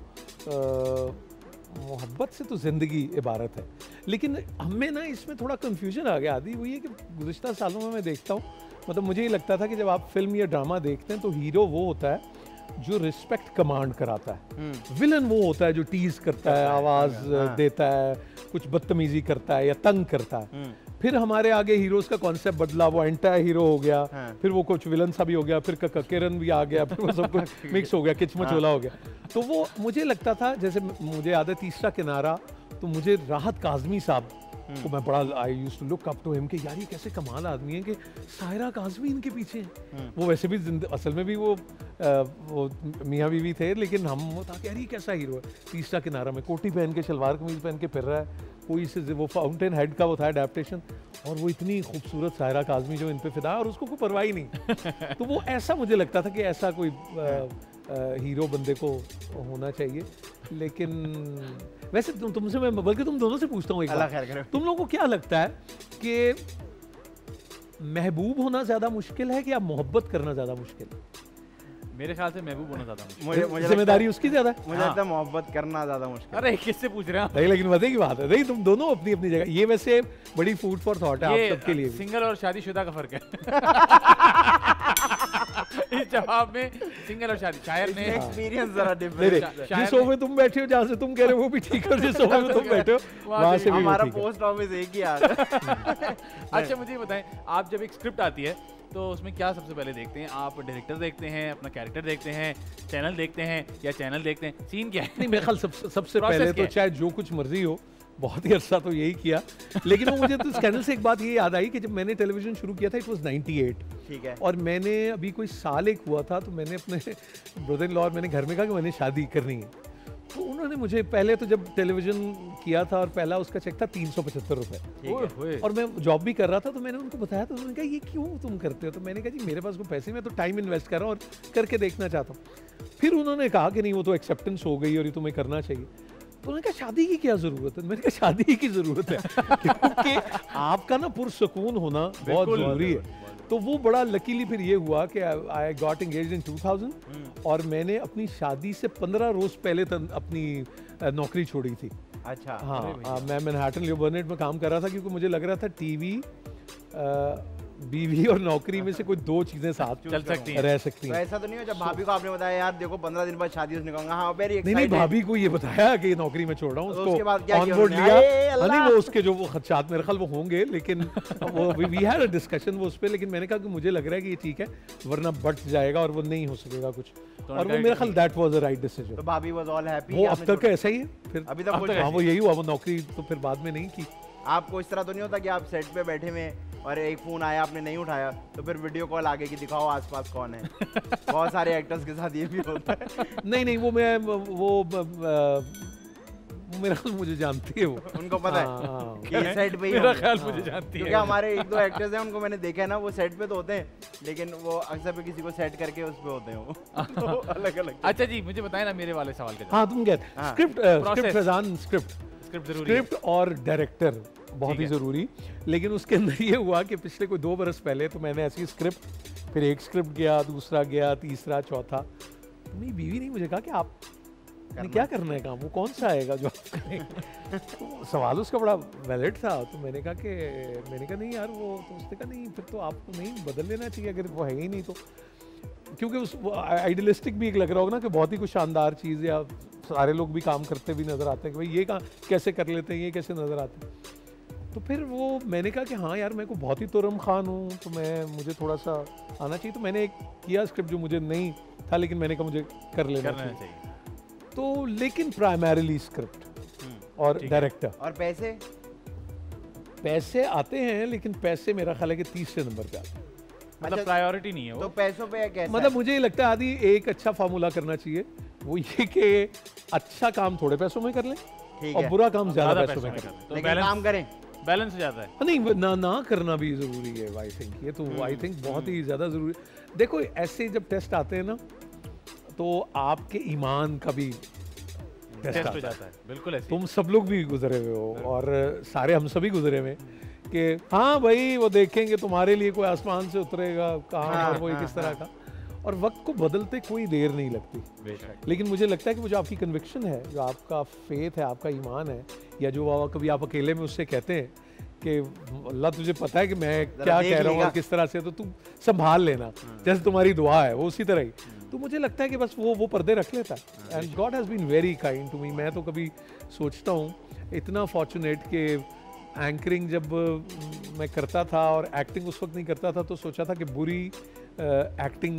मोहब्बत से तो ज़िंदगी इबारत है। लेकिन हमें ना इसमें थोड़ा कंफ्यूजन आ गया आदि, वो ये कि गुज़िश्ता सालों में मैं देखता हूँ, मतलब मुझे ये लगता था कि जब आप फिल्म या ड्रामा देखते हैं तो हीरो वो होता है जो रिस्पेक्ट कमांड कराता है, विलन वो होता है जो टीज करता है, आवाज देता है, कुछ बदतमीजी करता है या तंग करता है। फिर हमारे आगे हीरोज का कॉन्सेप्ट बदला, वो एंटा हीरो हो गया, फिर वो कुछ विलन सा भी हो गया, फिर किरण भी आ गया, फिर वो सब कुछ मिक्स हो गया, किचमचोला हो गया। तो वो मुझे लगता था, जैसे मुझे याद है तीसरा किनारा, तो मुझे राहत काज़मी साहब को मैं बड़ा I used to look up to him कि यार ये कैसे कमाल आदमी है कि सायरा काज़मी इनके पीछे है। वो वैसे भी असल में भी वो मियाँ बीवी थे, लेकिन हम वो था कि यार ये कैसा हीरो है। तीसरा किनारा में कोटी पहन के, शलवार कमीज पहन के फिर रहा है, कोई से वो फाउंटेन हेड का वो था एडेप्टेशन, और वो इतनी खूबसूरत सायरा काज़मी जो इन पे फिदा, और उसको कोई परवाह ही नहीं। तो वो ऐसा मुझे लगता था कि ऐसा कोई हीरो बंदे को होना चाहिए। लेकिन वैसे तुमसे मैं बल्कि तुम दोनों से पूछता हूँ एक बात, तुम लोगों को क्या लगता है कि महबूब होना ज्यादा मुश्किल है कि या मोहब्बत करना ज्यादा मुश्किल है? मेरे ख्याल से महबूब होना ज्यादा मुश्किल। मुझे जिम्मेदारी उसकी ज्यादा है। मुझे लगता है मोहब्बत करना ज्यादा मुश्किल। अरे किससे पूछ रहे हैं? नहीं, लेकिन मजे की बात है, नहीं तुम दोनों अपनी अपनी जगह, ये वैसे बड़ी फूड फॉर थॉट है आप सबके लिए। सिंगल और शादीशुदा का फर्क है। इस जवाब में सिंगल और शादी, शायर ने एक्सपीरियंस जरा डिफरेंट। जिस शो में तुम बैठे हो, जहाँ से तुम कह रहे हो वो भी ठीक है, जिस शो में तुम बैठे हो वहाँ से भी हमारा पोस्ट ऑफिस एक ही आ रहा है। अच्छा मुझे बताएं, आप जब एक स्क्रिप्ट आती है तो उसमें क्या सबसे पहले देखते हैं? आप डायरेक्टर देखते हैं, अपना कैरेक्टर देखते हैं, चैनल देखते हैं, या चैनल देखते हैं? सीन क्या है? नहीं, मेरे ख्याल सबसे पहले तो चाहे जो कुछ मर्जी हो, बहुत ही अर्सा तो यही किया। लेकिन वो मुझे तो स्कैंडल से एक बात ये याद आई कि जब मैंने टेलीविजन शुरू किया था, इट वाज 98, ठीक है, और मैंने अभी कोई साल एक हुआ था, तो मैंने अपने ब्रदर इन लॉ और मैंने घर में कहा कि मैंने शादी करनी है। तो उन्होंने मुझे पहले तो जब टेलीविजन किया था और पहला उसका चेक था 375 रुपये, और मैं जॉब भी कर रहा था, तो मैंने उनको बताया, तो उन्होंने कहा ये क्यों तुम करते हो? तो मैंने कहा जी मेरे पास कोई पैसे, मैं तो टाइम इन्वेस्ट कर रहा हूँ और करके देखना चाहता हूँ। फिर उन्होंने कहा कि नहीं वो तो एक्सेप्टेंस हो गई और ये तुम्हें करना चाहिए। तो उन्होंने कहा शादी की क्या ज़रूरत है? मैंने कहा शादी ही की ज़रूरत है क्योंकि आपका ना पुरसकून होना बहुत ज़रूरी है। तो वो बड़ा लकीली फिर ये हुआ कि आई गॉट एंगेज्ड इन 2000, और मैंने अपनी शादी से 15 रोज़ पहले तक अपनी नौकरी छोड़ी थी। अच्छा, हाँ, मैं मैनहट्टन लियो बर्नेट में काम कर रहा था, क्योंकि मुझे लग रहा था टीवी, बीवी और नौकरी में से कोई दो चीजें साथ चल सकती रह सकती हैं। तो ऐसा तो नहीं हो जब भाभी को आपने बताया यार देखो 15 दिन बाद शादी, उसने कहा हाँ वेरी एक्साइटेड। नहीं, भाभी को ये बताया कि नौकरी में छोड़ रहा हूँ, तो उसके बाद क्या उसको किया ऑन बोर्ड उन्होंने? लिया। नहीं, वो उसके जो वो खदशात मेरे ख्याल वो होंगे, लेकिन वो वी हैड अ डिस्कशन वो उस पर, लेकिन मैंने कहा कि मुझे लग रहा है कि ये ठीक है, वरना बट जाएगा और वो नहीं हो सकेगा कुछ, और वो मेरे ख्याल that was the right decision. तो भाभी वाज ऑल हैप्पी? वो अब तक ऐसा ही है, फिर अभी तक हाँ वो यही हुआ, वो नौकरी तो फिर बाद में नहीं की। आपको इस तरह तो नहीं होता कि आप सेट पे बैठे में और एक फोन आया आपने नहीं उठाया, तो फिर वीडियो कॉल आगे कि दिखाओ आसपास कौन है? बहुत सारे एक्टर्स के साथ ये भी होता है। नहीं, वो मैं वो मेरा ख्याल मुझे जानती है, वो उनको पता है कि सेट पे ही मेरा होंगे। ख्याल मुझे जानती है, क्योंकि हमारे एक दो एक्टर्स हैं उनको मैंने देखा है ना, वो सेट पे तो होते हैं, लेकिन वो अक्सर पे किसी को सेट करके उस पे होते हैं वो। तो अलग अलग। अच्छा जी मुझे बताएं ना मेरे वाले सवाल का। हाँ तुम कहते स्क्रिप्ट फैजान, स्क्रिप्ट जरूरी, स्क्रिप्ट और डायरेक्टर बहुत ही ज़रूरी। लेकिन उसके अंदर ये हुआ कि पिछले कोई 2 बरस पहले तो मैंने ऐसी स्क्रिप्ट, फिर एक स्क्रिप्ट गया, दूसरा गया, तीसरा, चौथा, मेरी बीवी ने मुझे कहा कि आप क्या करना है काम, वो कौन सा आएगा जो आप करेंगे? तो सवाल उसका बड़ा वैलिड था, तो मैंने कहा नहीं यार वो, तो उसने कहा नहीं फिर तो आपको नहीं बदल लेना चाहिए अगर वो है ही नहीं तो। क्योंकि उस आइडियलिस्टिक भी एक लग रहा होगा ना कि बहुत ही कुछ शानदार चीज़, या सारे लोग भी काम करते भी नज़र आते हैं कि भाई ये कैसे कर लेते हैं, ये कैसे नज़र आते हैं। तो फिर वो मैंने कहा कि हाँ यार, मैं को बहुत ही तुरम खान हूँ, तो मुझे थोड़ा सा आना चाहिए। तो मैंने एक किया स्क्रिप्ट जो मुझे नहीं था, लेकिन मैंने कहा मुझे कर लेना चाहिए। तो लेकिन प्राइमरीली स्क्रिप्ट और डायरेक्टर। और पैसे आते हैं, लेकिन पैसे मेरा ख्याल है कि तीसरे नंबर पे आते हैं। मतलब प्रायोरिटी नहीं है वो। तो पैसों पे कैसा मतलब मुझे लगता है आदि एक अच्छा फार्मूला करना चाहिए, वो ये कि अच्छा काम थोड़े पैसों में कर ले और बुरा काम ज्यादा पैसों में कर ले। तो लेकिन काम करें, बैलेंस हो जाता है। नहीं, ना करना भी जरूरी है। आई थिंक ये तो आई थिंक बहुत ही ज्यादा जरूरी। देखो ऐसे जब टेस्ट आते हैं ना, तो आपके ईमान का भी टेस्ट हो जाता है। बिल्कुल ऐसे। तुम सब लोग भी गुजरे हुए हो, और सारे हम सभी गुजरे हुए कि हाँ भाई वो देखेंगे तुम्हारे लिए कोई आसमान से उतरेगा काम, और वो किस तरह का, और वक्त को बदलते कोई देर नहीं लगती। लेकिन मुझे लगता है कि वो जो आपकी कन्विक्शन है, जो आपका फेथ है, आपका ईमान है, या जो कभी आप अकेले में उससे कहते हैं कि अल्लाह तुझे पता है कि मैं क्या कह रहा हूँ और किस तरह से, तो तू संभाल लेना, जैसे तुम्हारी दुआ है वो उसी तरह ही। तो मुझे लगता है कि बस वो पर्दे रख लेता है। And God has been very kind to me. मैं तो कभी सोचता हूँ इतना फॉर्चुनेट कि एंकरिंग जब मैं करता था और एक्टिंग उस वक्त नहीं करता था, तो सोचा था कि बुरी एक्टिंग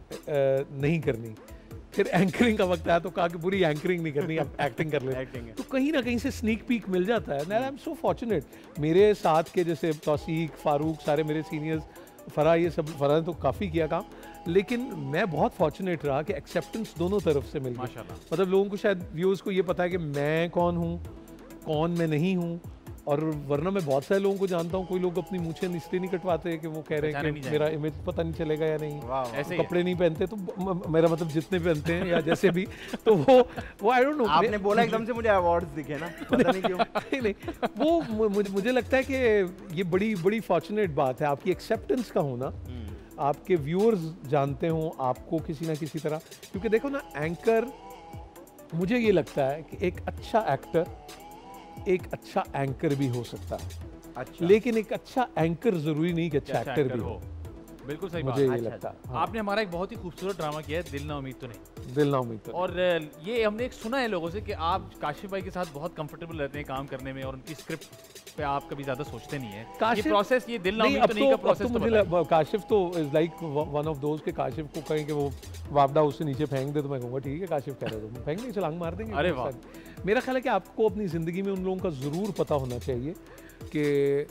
नहीं करनी। फिर एंकरिंग का वक्त आया तो कहा कि बुरी एंकरिंग नहीं करनी, अब एक्टिंग कर ले। तो कहीं ना कहीं से स्नीक पीक मिल जाता है। I am so fortunate. मेरे साथ के जैसे तौसीक, फारूक, सारे मेरे सीनियर्स, फरा, ये सब, फरा ने तो काफ़ी किया काम, लेकिन मैं बहुत फॉर्चुनेट रहा कि एक्सेप्टेंस दोनों तरफ से मिल गई। मतलब लोगों को शायद व्यूअर्स को ये पता है कि मैं कौन हूँ, कौन मैं नहीं हूँ, और वरना मैं बहुत सारे लोगों को जानता हूँ, कोई लोग अपनी मूछें इसलिए नहीं कटवाते कि वो कह रहे हैं कि मेरा इमेज पता नहीं चलेगा या नहीं, ऐसे कपड़े नहीं पहनते, तो मेरा मतलब जितने पहनते हैं या जैसे भी, तो वो आई डोंट नो। आपने बोला एकदम से मुझे अवार्ड्स दिखे ना, पता नहीं क्यों। नहीं, वो मुझे लगता है कि ये बड़ी फॉर्चुनेट बात है, आपकी एक्सेप्टेंस का होना, आपके व्यूअर्स जानते हो आपको किसी ना किसी तरह। क्योंकि देखो ना, एंकर, मुझे ये लगता है कि एक अच्छा एक्टर एक अच्छा एंकर भी हो सकता है। अच्छा। लेकिन एक अच्छा एंकर जरूरी नहीं कि अच्छा एक्टर भी हो। बिल्कुल सही मुझे बात। ये लगता है। हाँ। आपने हमारा एक बहुत ही खूबसूरत ड्रामा किया है, दिल ना उम्मीद तो नहीं। दिल ना उम्मीद तो नहीं। और ये हमने एक सुना है लोगों से कि आप काशिफ भाई के साथ बहुत कंफर्टेबल रहते हैं काम करने में, और उनकी स्क्रिप्ट पे आप कभी ज्यादा सोचते नहीं है। ये प्रोसेस, ये दिल ना उम्मीद तो नहीं का प्रोसेस, तो मुझे काशिफ तो इज लाइक वन ऑफ दोस्त के, काशिफ को कहें कि वो वापडा उससे नीचे फेंक दे तो मैं कहूँगा ठीक है, काशिफ कह रहे हो फेंक नहीं, छलांग मार देंगे। अरे वाह। मेरा ख्याल है कि आपको अपनी ज़िंदगी में उन लोगों का ज़रूर पता होना चाहिए कि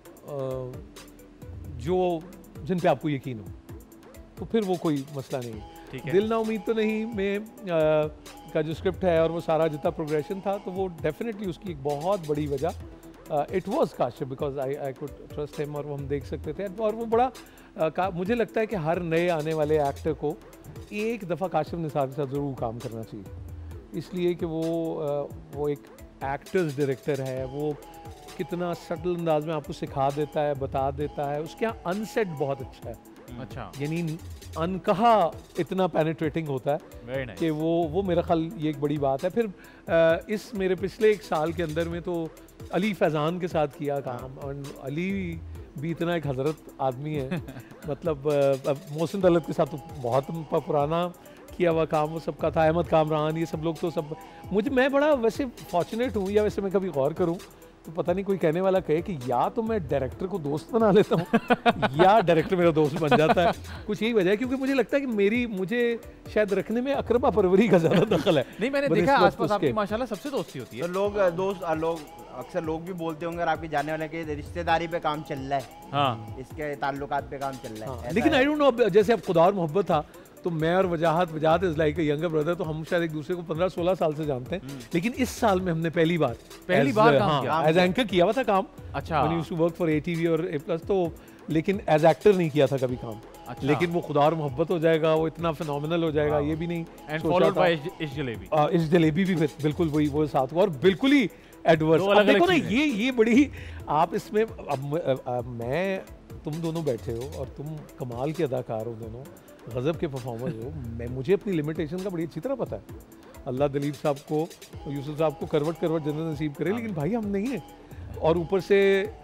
जिन पे आपको यकीन हो, तो फिर वो कोई मसला नहीं। दिल ना उम्मीद तो नहीं में का जो स्क्रिप्ट है और वो सारा जितना प्रोग्रेशन था, तो वो डेफिनेटली उसकी एक बहुत बड़ी वजह it was Kashif, because I could trust him, और वो हम देख सकते थे। और वो बड़ा मुझे लगता है कि हर नए आने वाले एक्टर को एक दफ़ा काशिफ निसार के साथ ज़रूर काम करना चाहिए, इसलिए कि वो एक एक्टर्स डायरेक्टर है, वो कितना सटल अंदाज में आपको सिखा देता है, बता देता है। उसके यहाँ अनसेट बहुत अच्छा है। अच्छा। यानी अनकहा इतना पेनिट्रेटिंग होता है कि वो मेरा ख्याल ये एक बड़ी बात है। फिर इस मेरे पिछले एक साल के अंदर में तो अली फैज़ान के साथ किया काम, और अली भी इतना एक हज़रत आदमी है। मतलब मोहसिन दौलत के साथ तो बहुत पुराना किया हुआ काम वो सबका था, अहमद कामरान, ये सब लोग तो सब मैं बड़ा वैसे फॉर्चुनेट हूँ, या वैसे मैं कभी गौर करूँ तो पता नहीं कोई कहने वाला कहे कि या तो मैं डायरेक्टर को दोस्त बना लेता हूँ या डायरेक्टर मेरा दोस्त बन जाता है। कुछ यही वजह है, क्योंकि मुझे लगता है कि मुझे शायद रखने में अकरबा परवरी का ज़्यादा दखल है। नहीं, मैंने देखा आसपास आपकी माशाल्लाह सबसे दोस्ती होती है। तो अक्सर लोग भी बोलते होंगे, और आपके जाने वाले के रिश्तेदारी पे काम चल रहा है, हाँ, इसके ताल्लुकात पे काम चल रहा है। लेकिन आई डोंट नो, जैसे अब खुदा और मोहब्बत था, तो मैं और वजाहत इज लाइक यंगर ब्रदर, तो हम शायद एक दूसरे को 15-16 साल से जानते हैं। लेकिन इस साल में हमने पहली बार काम किया, एज एंकर किया हुआ था काम। अच्छा। When you used to work for ATV और A+, तो लेकिन एज एक्टर नहीं किया था कभी काम। अच्छा। लेकिन वो खुदा और मोहब्बत हो जाएगा, वो इतना फिनोमिनल हो जाएगा, ये भी नहीं। एंड फॉलोड बाय इश्क जलेबी। इश्क जलेबी भी बिल्कुल वो साथ हुआ, और बिल्कुल ही एडवर्स। अब देखो ना, ये बड़ी आप इसमें, अब मैं, तुम दोनों बैठे हो और तुम कमाल के अदाकार हो दोनों, गजब के परफॉर्मर हो। मुझे अपनी लिमिटेशन का बड़ी अच्छी तरह पता है। अल्लाह दिलीप साहब को, यूसुफ साहब को करवट जन्नत नसीब करे, लेकिन भाई हम नहीं है। और ऊपर से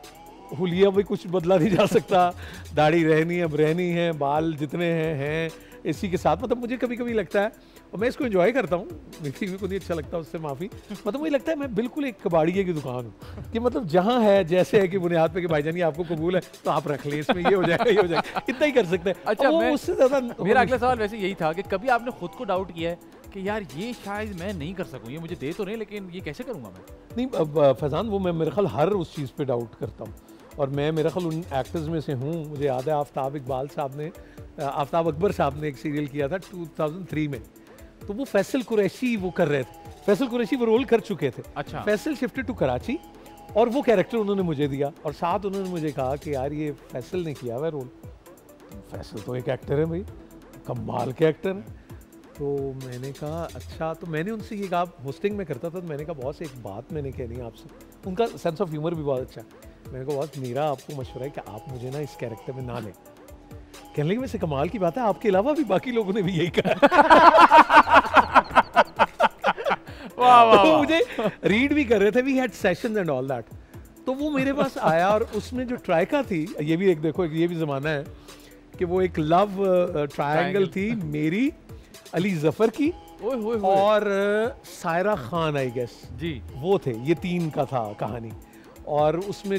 हुलिया भी कुछ बदला नहीं जा सकता, दाढ़ी रहनी अब रहनी है, बाल जितने हैं इसी के साथ। मतलब मुझे कभी कभी लगता है, और मैं इसको एंजॉय करता हूँ, किसी को नहीं अच्छा लगता उससे माफ़ी, मतलब मुझे लगता है मैं बिल्कुल एक कबाड़िए की दुकान हूँ कि मतलब जहाँ है जैसे है कि बुनियाद पे कि भाईजान ये आपको कबूल है तो आप रख लें, इसमें ये हो जाएगा ये हो जाएगा, इतना ही कर सकते हैं। अच्छा, वो मैं उससे ज़्यादा मेरा अगला सवाल वैसे यही था कि कभी आपने खुद को डाउट किया है कि यार ये शायद मैं नहीं कर सकूँ, ये मुझे दे तो नहीं लेकिन ये कैसे करूँगा मैं? नहीं अब फैज़ान, वो मैं मेरे ख्याल हर उस चीज़ पे डाउट करता हूँ, और मैं मेरे ख्याल उन एक्टर्स में से हूँ। मुझे याद है आफ्ताब इकबाल साहब ने, आफ्ताब अकबर साहब ने एक सीरियल किया था 2003 में, तो वो फैसल कुरैशी वो कर रहे थे, फैसल कुरैशी वो रोल कर चुके थे। अच्छा। फैसल शिफ्टेड टू कराची और वो कैरेक्टर उन्होंने मुझे दिया, और साथ उन्होंने मुझे कहा कि यार ये फैसल ने किया हुआ रोल, फैसल तो एक एक्टर है भाई, कमाल के एक्टर है। तो मैंने कहा अच्छा, तो मैंने उनसे ये कहा, होस्टिंग में करता था, तो मैंने कहा बॉस एक बात मैंने कहनी है आपसे, उनका सेंस ऑफ ह्यूमर भी बहुत अच्छा है। मैंने कहा बॉस मेरा आपको मशवरा है कि आप मुझे ना इस कैरेक्टर में ना लें। कहने लगे वैसे कमाल की बात है, आपके अलावा भी बाकी लोगों ने भी यही कहा। तो मुझे रीड भी कर रहे थे, we had sessions and all that. तो वो मेरे पास आया और उसमें जो ट्राइका थी, ये भी एक देखो, ये भी ज़माना है कि वो एक लव ट्रायंगल थी मेरी, अली जफर की और सायरा खान आई गेस जी, वो थे, ये तीन का था कहानी। और उसमें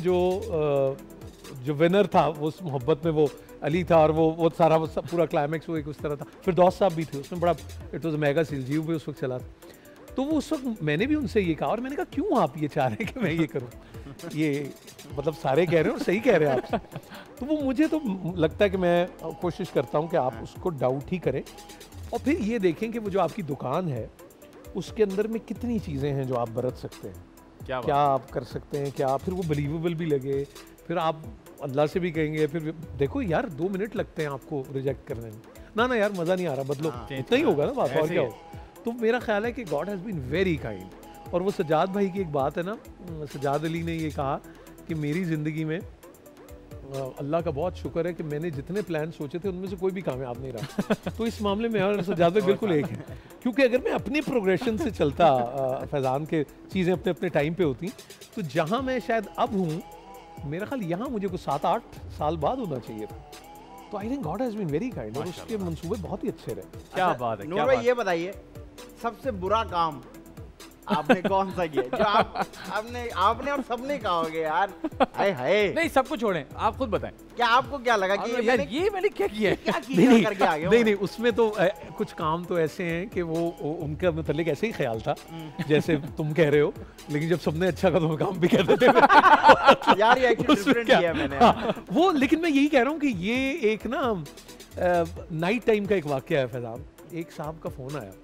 जो विनर था वो उस मोहब्बत में वो अली था, और वो सारा पूरा क्लाइमैक्स वो एक उस तरह था। फिर दोस्त साहब भी थे उसमें, बड़ा इट वाज मेगा सील, जीव भी उस वक्त चला था। तो वो उस वक्त मैंने भी उनसे ये कहा, और मैंने कहा क्यों आप ये चाह रहे हैं कि मैं ये करूं, ये मतलब सारे कह रहे हैं और सही कह रहे हैं आप। तो वो मुझे तो लगता है कि मैं कोशिश करता हूं कि आप उसको डाउट ही करें, और फिर ये देखें कि वो जो आपकी दुकान है उसके अंदर में कितनी चीज़ें हैं जो आप बरत सकते हैं, क्या आप कर सकते हैं, क्या फिर वो बिलीवेबल भी लगे, फिर आप अल्लाह से भी कहेंगे, फिर देखो यार 2 मिनट लगते हैं आपको रिजेक्ट करने में, ना यार मज़ा नहीं आ रहा, बदलो, इतना ही होगा ना बात, और क्या हो। तो मेरा ख्याल है कि God has been very kind. और वो सजाद भाई की एक बात है ना, सजाद अली ने ये कहा कि मेरी ज़िंदगी में अल्लाह का बहुत शुक्र है कि मैंने जितने प्लान सोचे थे उनमें से कोई भी कामयाब नहीं रहा। तो इस मामले में और सजाद भाई बिल्कुल एक है, क्योंकि अगर मैं अपने प्रोग्रेशन से चलता, फैज़ान के चीज़ें अपने अपने टाइम पे होती, तो जहाँ मैं शायद अब हूँ, मेरा ख्याल यहाँ मुझे कुछ 7-8 साल बाद होना चाहिए था। तो I think God has been very kind, और उसके मंसूबे बहुत ही अच्छे रहे। क्या बात है। नूर भाई ये बताइए, सबसे बुरा काम आपने कौन सा किया जो आपने और सबने कहा होगा यार, हाय हाय। नहीं, सब कुछ छोड़ें, आप खुद बताएं, क्या आपको क्या लगा कि यार ये मैंने क्या किया है, क्या किया करके आ गए? नहीं, उसमें तो कुछ काम तो ऐसे हैं कि वो उनका मतलब ऐसे ही ख्याल था जैसे तुम कह रहे हो, लेकिन जब सबने अच्छा कहा तो मैं काम भी कर देते यार ये एक्चुअली डिफरेंट किया मैंने। हाँ, वो लेकिन मैं यही कह रहा हूँ कि ये एक ना नाइट टाइम का एक वाकया है फैज़ान। एक साहब का फ़ोन आया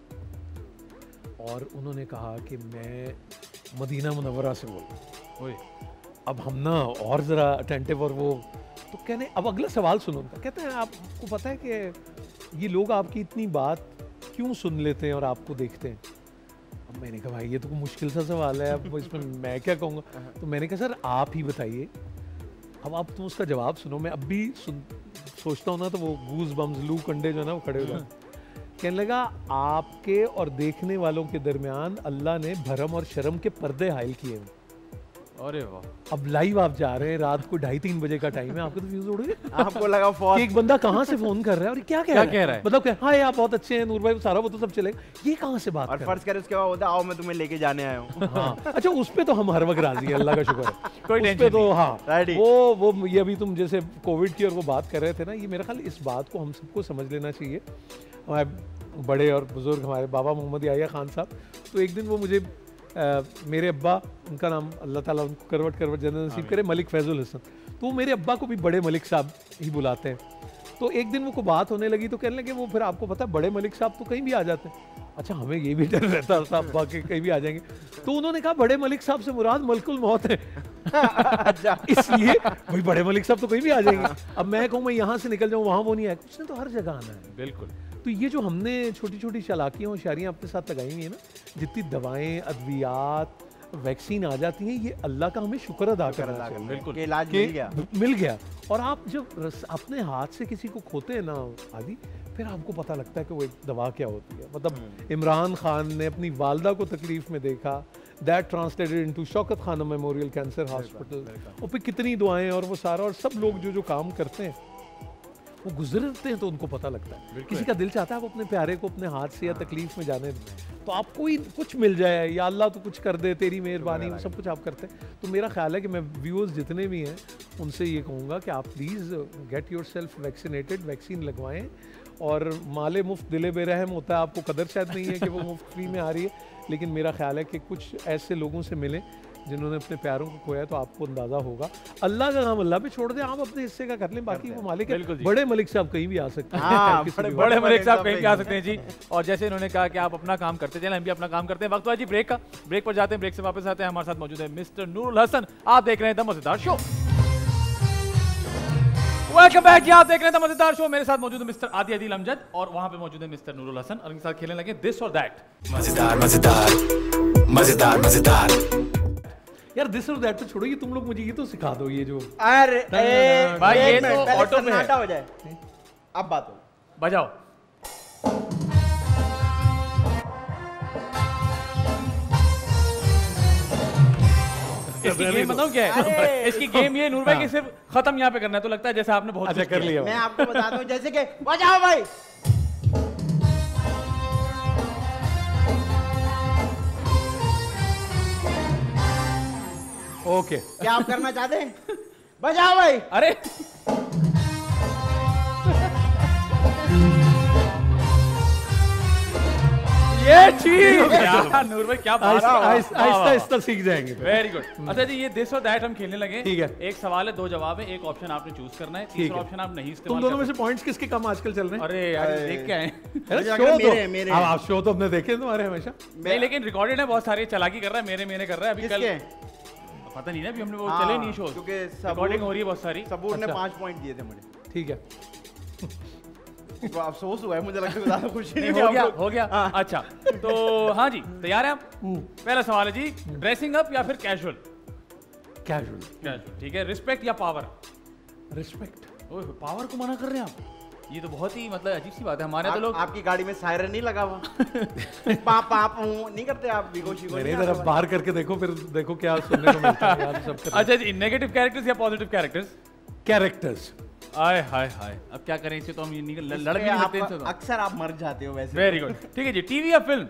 और उन्होंने कहा कि मैं मदीना मुनव्वरा से बोल रहा हूँ। अब हम ना और ज़रा अटेंटिव, और वो तो कहने, अब अगला सवाल सुनो उनका, कहते हैं आपको पता है कि ये लोग आपकी इतनी बात क्यों सुन लेते हैं और आपको देखते हैं? अब मैंने कहा भाई ये तो मुश्किल सा सवाल है, अब इसमें मैं क्या कहूँगा। तो मैंने कहा सर आप ही बताइए। अब आप तुम उसका जवाब सुनो। मैं अब भी सोचता हूँ ना तो वो गूज बम्स, लू कंडे जो है ना वो खड़े हो जाते। कहने लगा आपके और देखने वालों के दरमियान अल्लाह ने भरम और शर्म के पर्दे हाइल किए हैं। अरे वाह। अब लाइव आप जा रहे हैं, रात को 2:30-3 बजे का टाइम है, आपको तो व्यूज उड़ गए। आपको लगा फोन, एक बंदा कहाँ से फोन कर रहा है और क्या कह रहा है, मतलब हाँ आप बहुत अच्छे हैं नूर भाई, सारा वो तो सब चलेगा, ये कहाँ से बात और फर्ज करे उसके बाद होता आओ मैं तुम्हें लेके जाने आया हूँ। हाँ अच्छा, उस पे तो हम हर वक्त राजी हैं, अल्लाह का शुक्र है, कोई उस पे तो हाँ। वो ये अभी तुम जैसे कोविड की और वो बात कर रहे थे ना, ये मेरा ख्याल इस बात को हम सबको समझ लेना चाहिए। हमारे बड़े और बुजुर्ग हमारे बाबा मोहम्मद याहिया खान साहब, तो एक दिन वो मुझे मेरे अब्बा, उनका नाम अल्लाह ताला उनको करवट जन्नत नसीब करे, मलिक फैजुल हसन, तो मेरे अब्बा को भी बड़े मलिक साहब ही बुलाते हैं। तो एक दिन वो को बात होने लगी तो कहने लगे वो फिर आपको पता है बड़े मलिक साहब तो कहीं भी आ जाते हैं। अच्छा, हमें ये भी डर रहता था अब्बा के कहीं भी आ जाएंगे। तो उन्होंने कहा बड़े मलिक साहब से मुराद मलकुल मौत है। अच्छा, इसलिए भाई बड़े मलिक साहब तो कहीं भी आ जाएंगे। अब मैं कहूँ मैं यहाँ से निकल जाऊँ वहाँ वो नहीं आए, उसने तो हर जगह आना है। बिल्कुल। तो ये जो हमने छोटी छोटी चालाकियाँ और होशियारियाँ अपने साथ लगाई हुई है ना, जितनी दवाएं, अद्वियात, वैक्सीन आ जाती हैं, ये अल्लाह का हमें शुक्र अदा करना चाहिए। बिल्कुल, इलाज मिल गया। और आप जब अपने हाथ से किसी को खोते हैं ना आदि, फिर आपको पता लगता है कि वो एक दवा क्या होती है। मतलब इमरान खान ने अपनी वालदा को तकलीफ में देखा, that translated into Shaukat Khanum memorial cancer hospital, और फिर कितनी दुआएं और वो सारा, और सब लोग जो काम करते हैं वो गुजरते हैं तो उनको पता लगता है। किसी का दिल चाहता है आप अपने प्यारे को अपने हाथ से या तकलीफ में जाने दें, तो आपको ही कुछ मिल जाए, या अल्लाह तो कुछ कर दे, तेरी मेहरबानी, वो सब कुछ आप करते हैं। तो मेरा ख्याल है कि मैं व्यूअर्स जितने भी हैं उनसे ये कहूँगा कि आप please get yourself vaccinated, vaccine लगवाएं। और माले मुफ्त दिले बेरहम होता है, आपको कदर शायद नहीं है कि वो मुफ्त फ्री में आ रही है, लेकिन मेरा ख्याल है कि कुछ ऐसे लोगों से मिलें जिन्होंने अपने प्यारों को खोया, तो आपको अंदाजा होगा। अल्लाह का काम अल्लाह पे छोड़ दें, आप अपने हिस्से का कर लें, बाकी वो मालिक है। बड़े मलिक साहब कहीं भी आ सकते हैं, बड़े मलिक साहब कहीं भी आ सकते हैं जी। और जैसे इन्होंने कहा कि आप अपना काम करते चलें, हम भी अपना काम करते हैं। वक्त हुआ जी ब्रेक का, ब्रेक पर जाते हैं, ब्रेक से वापस आते हैं। हमारे साथ मौजूद है मिस्टर नूरुल हसन, आप देख रहे हैं the Mazedaar show. Welcome back, आप देख रहे हैं द मजेदार शो। मेरे साथ मौजूद है मिस्टर आदि अदील अमजद, और वहां पे मौजूद है मिस्टर नूरुल हसन, और इनके साथ खेलने लगे दिस और दैट। मजेदार मजेदार मजेदार मजेदार। यार दिस और दैट तो छोड़ो, ये तुम लोग मुझे ये तो सिखा दो, ये जो अरे भाई ये तो पहले ऑटो में सन्नाटा है। हो जाए, अब बात हो। बजाओ। इसकी गेम बताऊं क्या है? इसकी गेम ये नूर भाई कि सिर्फ खत्म यहाँ पे करना है, तो लगता है जैसे आपने बहुत अच्छा कुछ कर किया। लिया। मैं आपको बताता हूँ, जैसे कि बजाओ भाई। ओके। क्या आप करना चाहते हैं? बजाओ भाई। अरे ये चीज यार नूर भाई क्या बात है। आहिस्ता आहिस्ता सीख जाएंगे। Very good. अच्छा जी, ये दिस और दैट हम खेलने लगे। ठीक है। एक सवाल है, दो जवाब है, एक ऑप्शन आपने चूज करना है, ठीक तीसरा है। ऑप्शन आप नहीं तुम इस्तेमाल दोनों में कर से पॉइंट्स किसके कम आजकल चल रहे हैं? अरे यार देख के आए। अरे मुझे शो लगा तो मेरे आप शो तो अपने देखे तुम्हारे हमेशा। नहीं लेकिन रिकॉर्डेड है, बहुत सारी चालाकी कर रहा है, मेरे मेरे कर रहा है अभी। कल किसके? पता नहीं ना, अभी हमने वो हाँ, चले नहीं शो, क्योंकि रिकॉर्डिंग हो रही है बहुत सारी। सबूर ने अच्छा। 5 पॉइंट दिए थे मुझे। ठीक है। तो अफसोस हुआ है, मुझे लगता है ज्यादा खुशी नहीं, नहीं हो हुई गया आप लोग। हो गया। हाँ। अच्छा तो हाँ जी, तैयार है आप? पहला सवाल है जी, ड्रेसिंग अप या फिर कैजुअल? कैजुअल। कैजुअल ठीक है। रिस्पेक्ट या पावर? रिस्पेक्ट। ओए पावर को मना कर रहे हैं आप, ये तो बहुत ही मतलब अजीब सी बात है। हमारे तो लोग आपकी गाड़ी में सायरन नहीं लगा हुआ? पाप पाप नहीं करते आप? बिगो शिगो मेरे नहीं तरफ आता? बाहर करके देखो, फिर देखो क्या सुनने को मिलता है यार सब करते हैं। अच्छा जी, नेगेटिव कैरेक्टर्स या पॉजिटिव कैरेक्टर्स? कैरेक्टर्स। आय हाय हाय, अब क्या करें इसे, तो हम लड़ भी नहीं सकते इनसे तो। अक्सर आप मर जाते हो वैसे। Very good. ठीक है जी, टीवी या फिल्म?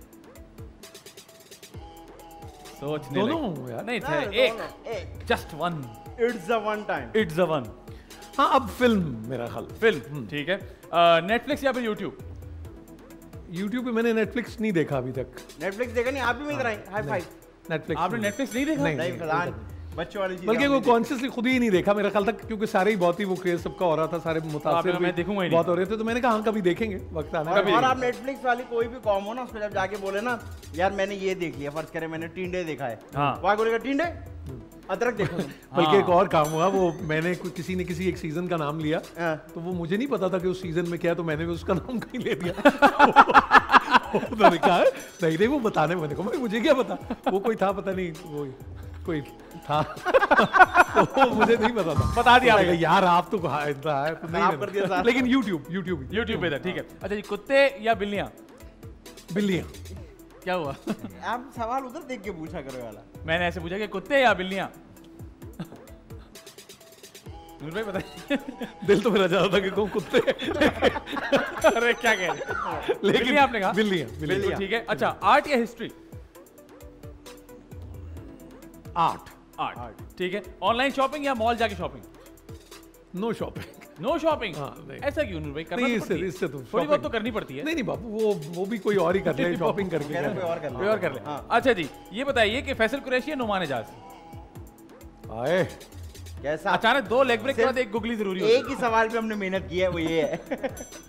सोचने दोनों लगे। यार। नहीं हाँ, थे, दोनों, एक just one. It's the one time. It's the one. हाँ अब फिल्म मेरा ख्याल। फिल्म ठीक है। नेटफ्लिक्स या फिर यूट्यूब? यूट्यूब पे मैंने नेटफ्लिक्स नहीं देखा अभी तक। नेटफ्लिक्स देखा नहीं? आप भी मेरी तरह हाई फाइव। नेटफ्लिक्स आपने नेटफ्लिक्स नहीं देखा? नहीं फलान बच्चों वाली चीज। बल्कि वो कॉन्शियसली खुद ही नहीं देखा मेरा ख्याल तक, क्योंकि सारे ही बहुत ही वो क्रेज सबका हो रहा था, सारे मुतासिर आपने- मैं देखूंगा ही नहीं। बहुत हो रहे थे, तो मैंने कहा हाँ कभी देखेंगे वक्त आने और आप नेटफ्लिक्स वाली कोई भी कॉम हो ना, उसमें जब जाके बोले ना यार मैंने ये देख लिया, फर्ज करें मैंने टिंडे देखा है, हाँ। वहाँ बोलेगा टिंडे अदरक देखो तुम। बल्कि एक और काम हुआ, वो मैंने किसी ने किसी एक सीजन का नाम लिया, हाँ। तो वो मुझे नहीं पता था कि उस सीजन में क्या है, तो मैंने भी उसका नाम कहीं ले दिया। उन्होंने कहा नहीं नहीं वो बताने, मैंने कहा मुझे क्या पता, वो कोई था पता नहीं, वो कोई था तो मुझे नहीं पता था। बता दिया तो आपने। यार आप तो कहा इतना है तो खराब कर दिया नहीं, साथ। लेकिन यूट्यूब यूट्यूब यूट्यूब पे था ठीक है। अच्छा जी, कुत्ते या बिल्लियां? बिल्लियाँ। क्या हुआ? आप सवाल उधर देख के पूछा करो वाला। मैंने ऐसे पूछा कि कुत्ते या बिल्लियां? नूर भाई बताइए। दिल तो मेरा ज्यादा था कि कहूँ कुत्ते, अरे क्या कह रहे हैं? लेकिन बिल्लियां आपने कहा? बिल्लियाँ बिल्लियाँ। तो ठीक है। अच्छा, आर्ट या हिस्ट्री? आर्ट। आर्ट ठीक है। ऑनलाइन शॉपिंग या मॉल जाके shopping? No shopping. No shopping? हाँ, नहीं। ऐसा क्यों नूर भाई? करना नहीं, तो पड़ती है। इससे तो थोड़ी बहुत shopping- तो करनी पड़ती है। नहीं नहीं बाबू, वो भी कोई और ही कर ले शॉपिंग करके। कह रहे कोई और कर लो। कोई और कर ले। हाँ। अच्छा जी, ये बताइए कि फैसल कुरैशी या नुमान एजाज? आए कैसा? अचानक दो लेग ब्रेक के सिर्फ बाद एक गुगली जरूरी होती एक ही सवाल पे हमने मेहनत की है, वो ये है।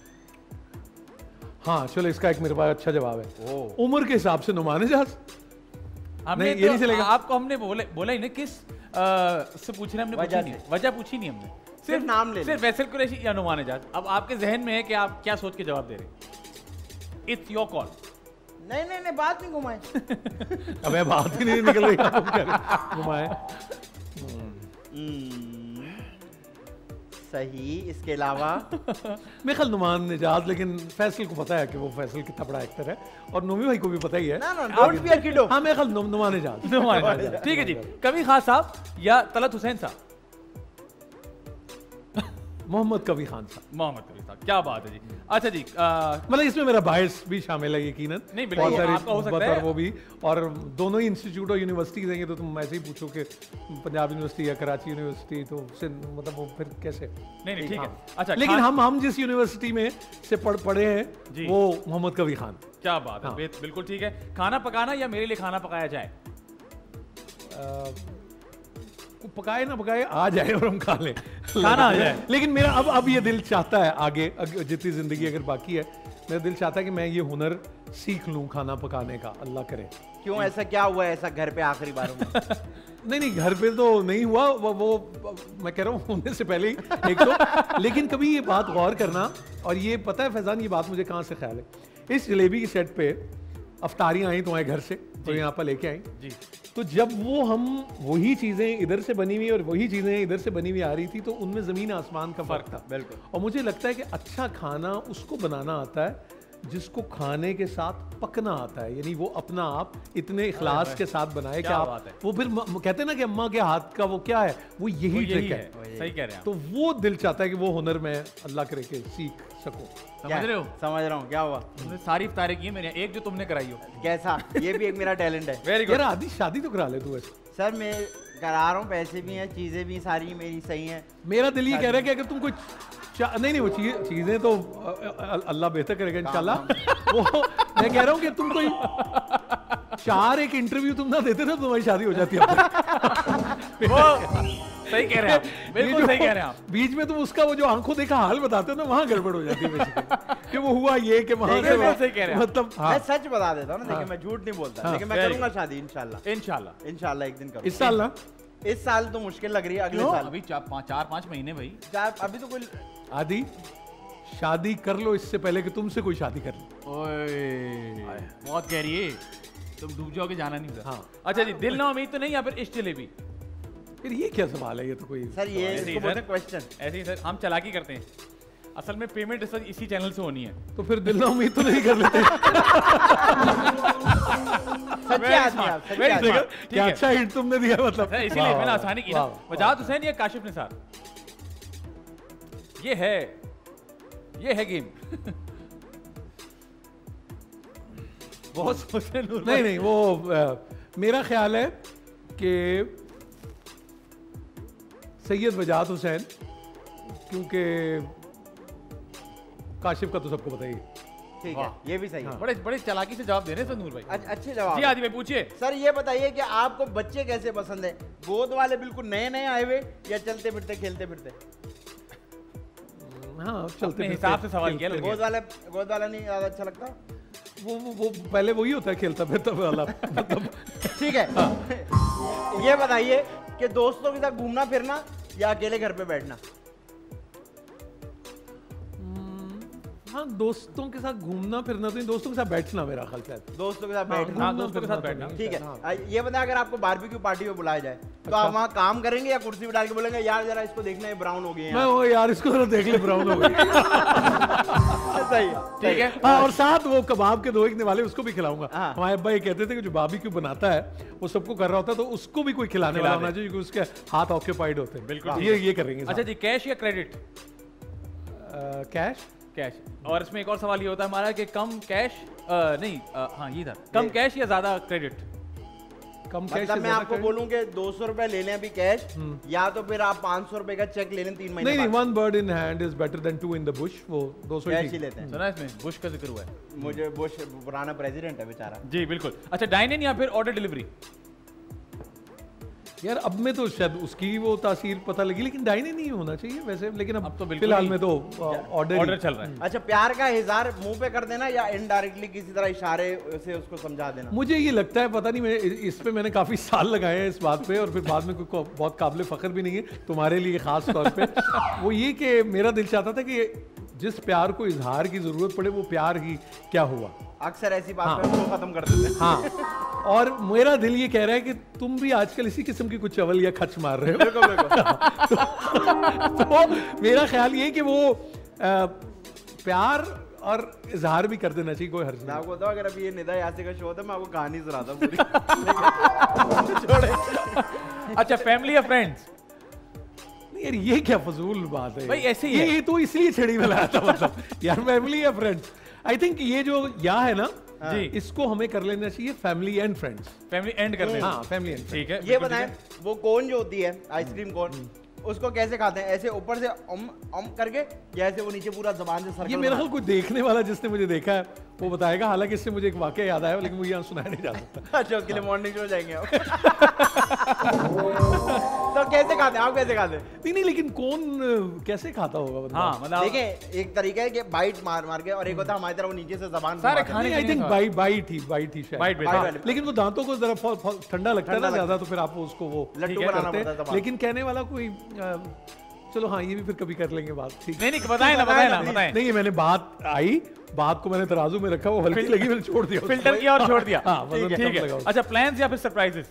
हाँ चलो, इसका एक मेरे पास अच्छा जवाब है। उम्र के हिसाब से नुमान एजाज। हमने नहीं, तो ये नहीं चलेगा। आपको हमने बोला ही ना किस से पूछ रहे हैं, हमने वजह पूछी नहीं, से। वजह पूछी नहीं हमने, सिर्फ नाम ले सिर्फ फैसल कुरैशी या नुमान एजाज। अब आपके जहन में है कि आप क्या सोच के जवाब दे रहे हैं। It's your call. नहीं बात नहीं घुमाए। अब बात ही नहीं निकल रही, आप क्या घुमाए। सही। इसके अलावा मेरे ख्याल नुमान निजात, लेकिन फैसल को पता है कि वो फैसल कितना बड़ा एक्टर है और नोमी भाई को भी पता ही है। ना डोंट बी अ किड। हाँ मेरे ख्याल नुमान निजात। ठीक है जी, कबीर खान साहब या तलत हुसैन साहब? मोहम्मद कबीर खान साहब। मोहम्मद कबीर साहब, क्या बात है जी। अच्छा जी, मतलब इसमें मेरा बायस भी शामिल है यकीनन। नहीं, बिल्कुल, बहुत सारी आपका हो सकता बात है। और वो भी, और दोनों ही इंस्टीट्यूट और यूनिवर्सिटी देंगे तो तुम ऐसे ही पूछो कि पंजाब यूनिवर्सिटी या कराची यूनिवर्सिटी, तो उससे मतलब वो फिर कैसे? नहीं ठीक है। अच्छा, लेकिन हम जिस यूनिवर्सिटी में से पढ़े जी। हैं वो मोहम्मद कबीर खान। क्या बात है, हाँ। बिल्कुल ठीक है। खाना पकाना या मेरे लिए खाना पकाया जाए? पकाए ना पकाए आ जाए और हम खा लें, खाना आ जाए। लेकिन मेरा अब ये दिल चाहता है आगे जितनी जिंदगी अगर बाकी है, मेरा दिल चाहता है कि मैं ये हुनर सीख लूं खाना पकाने का, अल्लाह करे। क्यों, ऐसा क्या हुआ है ऐसा घर पे आखिरी बार में? नहीं घर पे तो नहीं हुआ, वो मैं कह रहा हूँ होने से पहले ही एक तो। लेकिन कभी ये बात गौर करना, और ये पता है फैजान ये बात मुझे कहाँ से ख्याल है, इस जलेबी की सेट पे अफ्तारियाँ आई तुम्हारे घर से, तो यहाँ पर लेके आई जी। तो जब वो हम वही चीजें इधर से बनी हुई और वही चीजें इधर से बनी हुई आ रही थी, तो उनमें जमीन आसमान का फर्क था। बिल्कुल। और मुझे लगता है कि अच्छा खाना उसको बनाना आता है जिसको खाने के साथ पकना आता है, यानी वो अपना आप इतने इखलास के साथ बनाए कि क्या आप बात है। वो फिर कहते हैं ना कि अम्मा के हाथ का वो क्या है, वो यही ट्रिक है। सही कह रहे हैं आप। तो वो दिल चाहता है कि वो हुनर मैं अल्लाह करे कि सीख सकूं। समझ रहे हो? समझ रहा हूँ। क्या हुआ? तुमने सारी इफ्तारी की है मेरे, एक जो तुमने कराई हो। कैसा? ये भी एक मेरा टैलेंट है। वेरी यार गुड। आदि शादी तो करा ले तू ऐसे। सर मैं करा रहा हूँ, पैसे भी हैं, चीजें भी सारी मेरी सही हैं। मेरा दिल ये कह रहा है कि अगर तुम कोई नहीं वो चीजें तो अल्लाह बेहतर करेगा इंशाल्लाह। वो मैं कह रहा हूँ कि तुम कोई 4 एक इंटरव्यू तुम ना देते तो तुम्हारी शादी हो जाती है। सही कह रहे हैं आप, बिल्कुल सही कह रहे हैं आप। बीच में तुम उसका वो जो आंखों देखा हाल बताते हो ना, वहां गड़बड़ हो जाती है basically। कि वो हुआ ये कि वहां से बिल्कुल सही कह रहे हैं आप। मतलब मैं सच बता देता हूँ ना, देखिए मैं झूठ नहीं बोलता, लेकिन मैं very करूंगा शादी इंशाल्लाह। इंशाल्लाह। इंशाल्लाह एक दिन करूंगा। इस साल ना इस साल तो मुश्किल लग रही है, अगले क्यों? साल। अभी 4-5 महीने भाई। अभी तो कोई आदि शादी कर लो इससे पहले कि तुमसे कोई शादी कर ले। ओए बहुत कह रही है, तुम डूब जाओगे, जाना नहीं उधर। हाँ। अच्छा जी, दिल ना उम्मीद तो नहीं या फिर इश्क जलेबी? फिर ये क्या सवाल है, ये तो कोई सर ये ऐसे ही इसको बोलते सर। हैं क्वेश्चन। ऐसे ही सर, हम चालाकी करते हैं। असल में पेमेंट सर इसी चैनल से होनी है। तो फिर दिल ना उम्मीद तो नहीं कर लेते। सच्चे आदमी आप, सच्चे very आदमी। good। ठीक क्या है। अच्छा हिंट तुमने दिया मतलब। है, इसीलिए वाह, मैंने वाह, आसानी की ना। वाह, वजाहत हुसैन या काशिफ निसार? ये है गेम। बहुत सोचने नूर भाई। नहीं वो मेरा ख्याल है कि सैयद वजाहत हुसैन, क्योंकि काशिफ का तो सबको पता ही है। ठीक है, ये भी सही है। बड़े बड़े चालाकी से जवाब दे रहे हैं सर नूर भाई। अच्छे जवाब। जी आदि भाई पूछिए। सर ये बताइए कि आपको बच्चे कैसे पसंद है? गोद वाले बिल्कुल नए नए आए हुए या चलते फिरते खेलते फिरते? हाँ चलते अपने हिसाब से सवाल किया गोद वाला नहीं ज्यादा अच्छा लगता? वो पहले वही होता है खेलता फिरता वाला मतलब। ठीक है। ये बताइए कि दोस्तों के साथ घूमना फिरना या अकेले घर पे बैठना? हाँ दोस्तों के साथ घूमना फिरना तो नहीं, दोस्तों के साथ बैठना मेरा ख्याल से। दोस्तों के साथ हाँ, बैठना। दोस्तों के साथ बैठना। ठीक है। हाँ। ये बताएं, अगर आपको बारबेक्यू पार्टी में बुलाया जाए तो आप वहाँ काम करेंगे या कुर्सी पे डाल के बोलेंगे यार जरा इसको देखना है ब्राउन हो गए मैं वो यार इसको जरा देख ले ब्राउन हो गई। सही है। ठीक है। हाँ और साथ वो कबाब के दोईकने वाले उसको भी खिलाऊंगा। हाँ। हमारे अब्बा ये कहते थे कि जो बारबेक्यू बनाता है वो सबको कर रहा होता है, तो उसको भी कोई खिलाने वाला होना चाहिए, क्योंकि उसके हाथ ऑक्यूपाइड होते हैं। बिल्कुल। ये करेंगे। अच्छा जी, कैश या क्रेडिट? कैश। कैश। और इसमें एक और सवाल ये होता है हमारा कि कम कैश नहीं हाँ ये था, कम कैश या ज्यादा क्रेडिट? कम कैश मतलब मैं आपको बोलूं कि 200 रुपए ले लें अभी कैश, या तो फिर आप 500 रुपए का चेक ले लें 3 महीने नहीं, बाद। One bird in hand is better than two in the bush. वो 200 कैश ही ही लेते हैं। सुना इसमें बुश का जिक्र हुआ है? मुझे बुश पुराना प्रेसिडेंट है बेचारा। जी बिल्कुल। अच्छा, डाइन इन या फिर ऑर्डर डिलीवरी? यार अब में तो शायद उसकी वो तासीर पता लगी, लेकिन डाइने नहीं होना चाहिए वैसे, लेकिन अब तो बिल्कुल फिलहाल ही में तो ऑर्डर ऑर्डर चल रहा है। अच्छा, प्यार का इजहार मुंह पे कर देना या इनडायरेक्टली किसी तरह इशारे से उसको समझा देना? मुझे ये लगता है, पता नहीं, मैं इस पे मैंने काफी साल लगाए हैं इस बात पे, और फिर बाद में कोई बहुत काबिल फख्र भी नहीं है तुम्हारे लिए खास तौर पे। वो ये कि मेरा दिल चाहता था कि जिस प्यार को इजहार की जरूरत पड़े वो प्यार ही क्या हुआ। अक्सर ऐसी बात पे उसको खत्म कर देते हैं। हाँ और मेरा दिल ये कह रहा है कि तुम भी आजकल इसी किस्म की कुछ चवल या खच मार रहे हो। बिल्कुल बिल्कुल। तो मेरा ख्याल ये कि वो प्यार और इजहार भी कर देना चाहिए, कोई हर्ज मैं नहीं। आपको बताऊं, अगर अभी ये निदा यासी का शो था, मैं आपको कहानी सुनाता पूरी। छोड़े। अच्छा, फैमिली या फ्रेंड्स? यार ये क्या फजूल बात है भाई, ऐसे ही है। ये तो इसलिए छड़ी में लाया था, मतलब यार फैमिली या फ्रेंड्स। आई थिंक ये जो या है ना जी, इसको हमें कर लेना चाहिए family and friends. Family and कर देना। हाँ, फैमिली एंड ठीक है, ये बिल्कुल बताएं, ठीक है। वो कोन जो होती है आइसक्रीम कोन, उसको कैसे खाते हैं? ऐसे ऊपर से करके, या ऐसे वो नीचे पूरा जबान से सर्कल ये मेरा बना- ख्याल कोई देखने वाला जिसने मुझे देखा है वो बताएगा। हालांकि इससे मुझे एक वाकया याद आया, लेकिन मुझे यहाँ सुनाया नहीं जा सकता। अच्छा, उसके लिए मॉर्निंग शो जाएंगे आप। तो कैसे खाते हैं आप, कैसे खाते हैं? नहीं, लेकिन कौन कैसे खाता होगा बंदा? हाँ, मतलब देखिए, एक तरीका है कि बाइट मार मार के, और एक होता है हमारी तरफ वो नीचे से जबान सारे घुमा के। खाने आई पीने थिंक का। बाइट ही शायद। बाइट बेटा। बाइट हाँ, वाले। लेकिन वो दांतों को जरा ठंडा लगता है ना ठंडा ज्यादा, तो फिर आप उसको वो लट्टू ठीक है, बनाना करते पड़ता है हैं। जबान। लेकिन कहने वाला कोई चलो हाँ, ये भी फिर कभी कर लेंगे बात, ठीक। नहीं, बताएं ना, बताएं ना, बताएं। नहीं, मैंने बात को मैंने तराजू में रखा, वो हल्की लगी, मैंने छोड़ दिया। फिल्टर किया और छोड़ दिया। हाँ, वजन ठीक कम है। लगा उसको। अच्छा, प्लान्स या फिर surprises?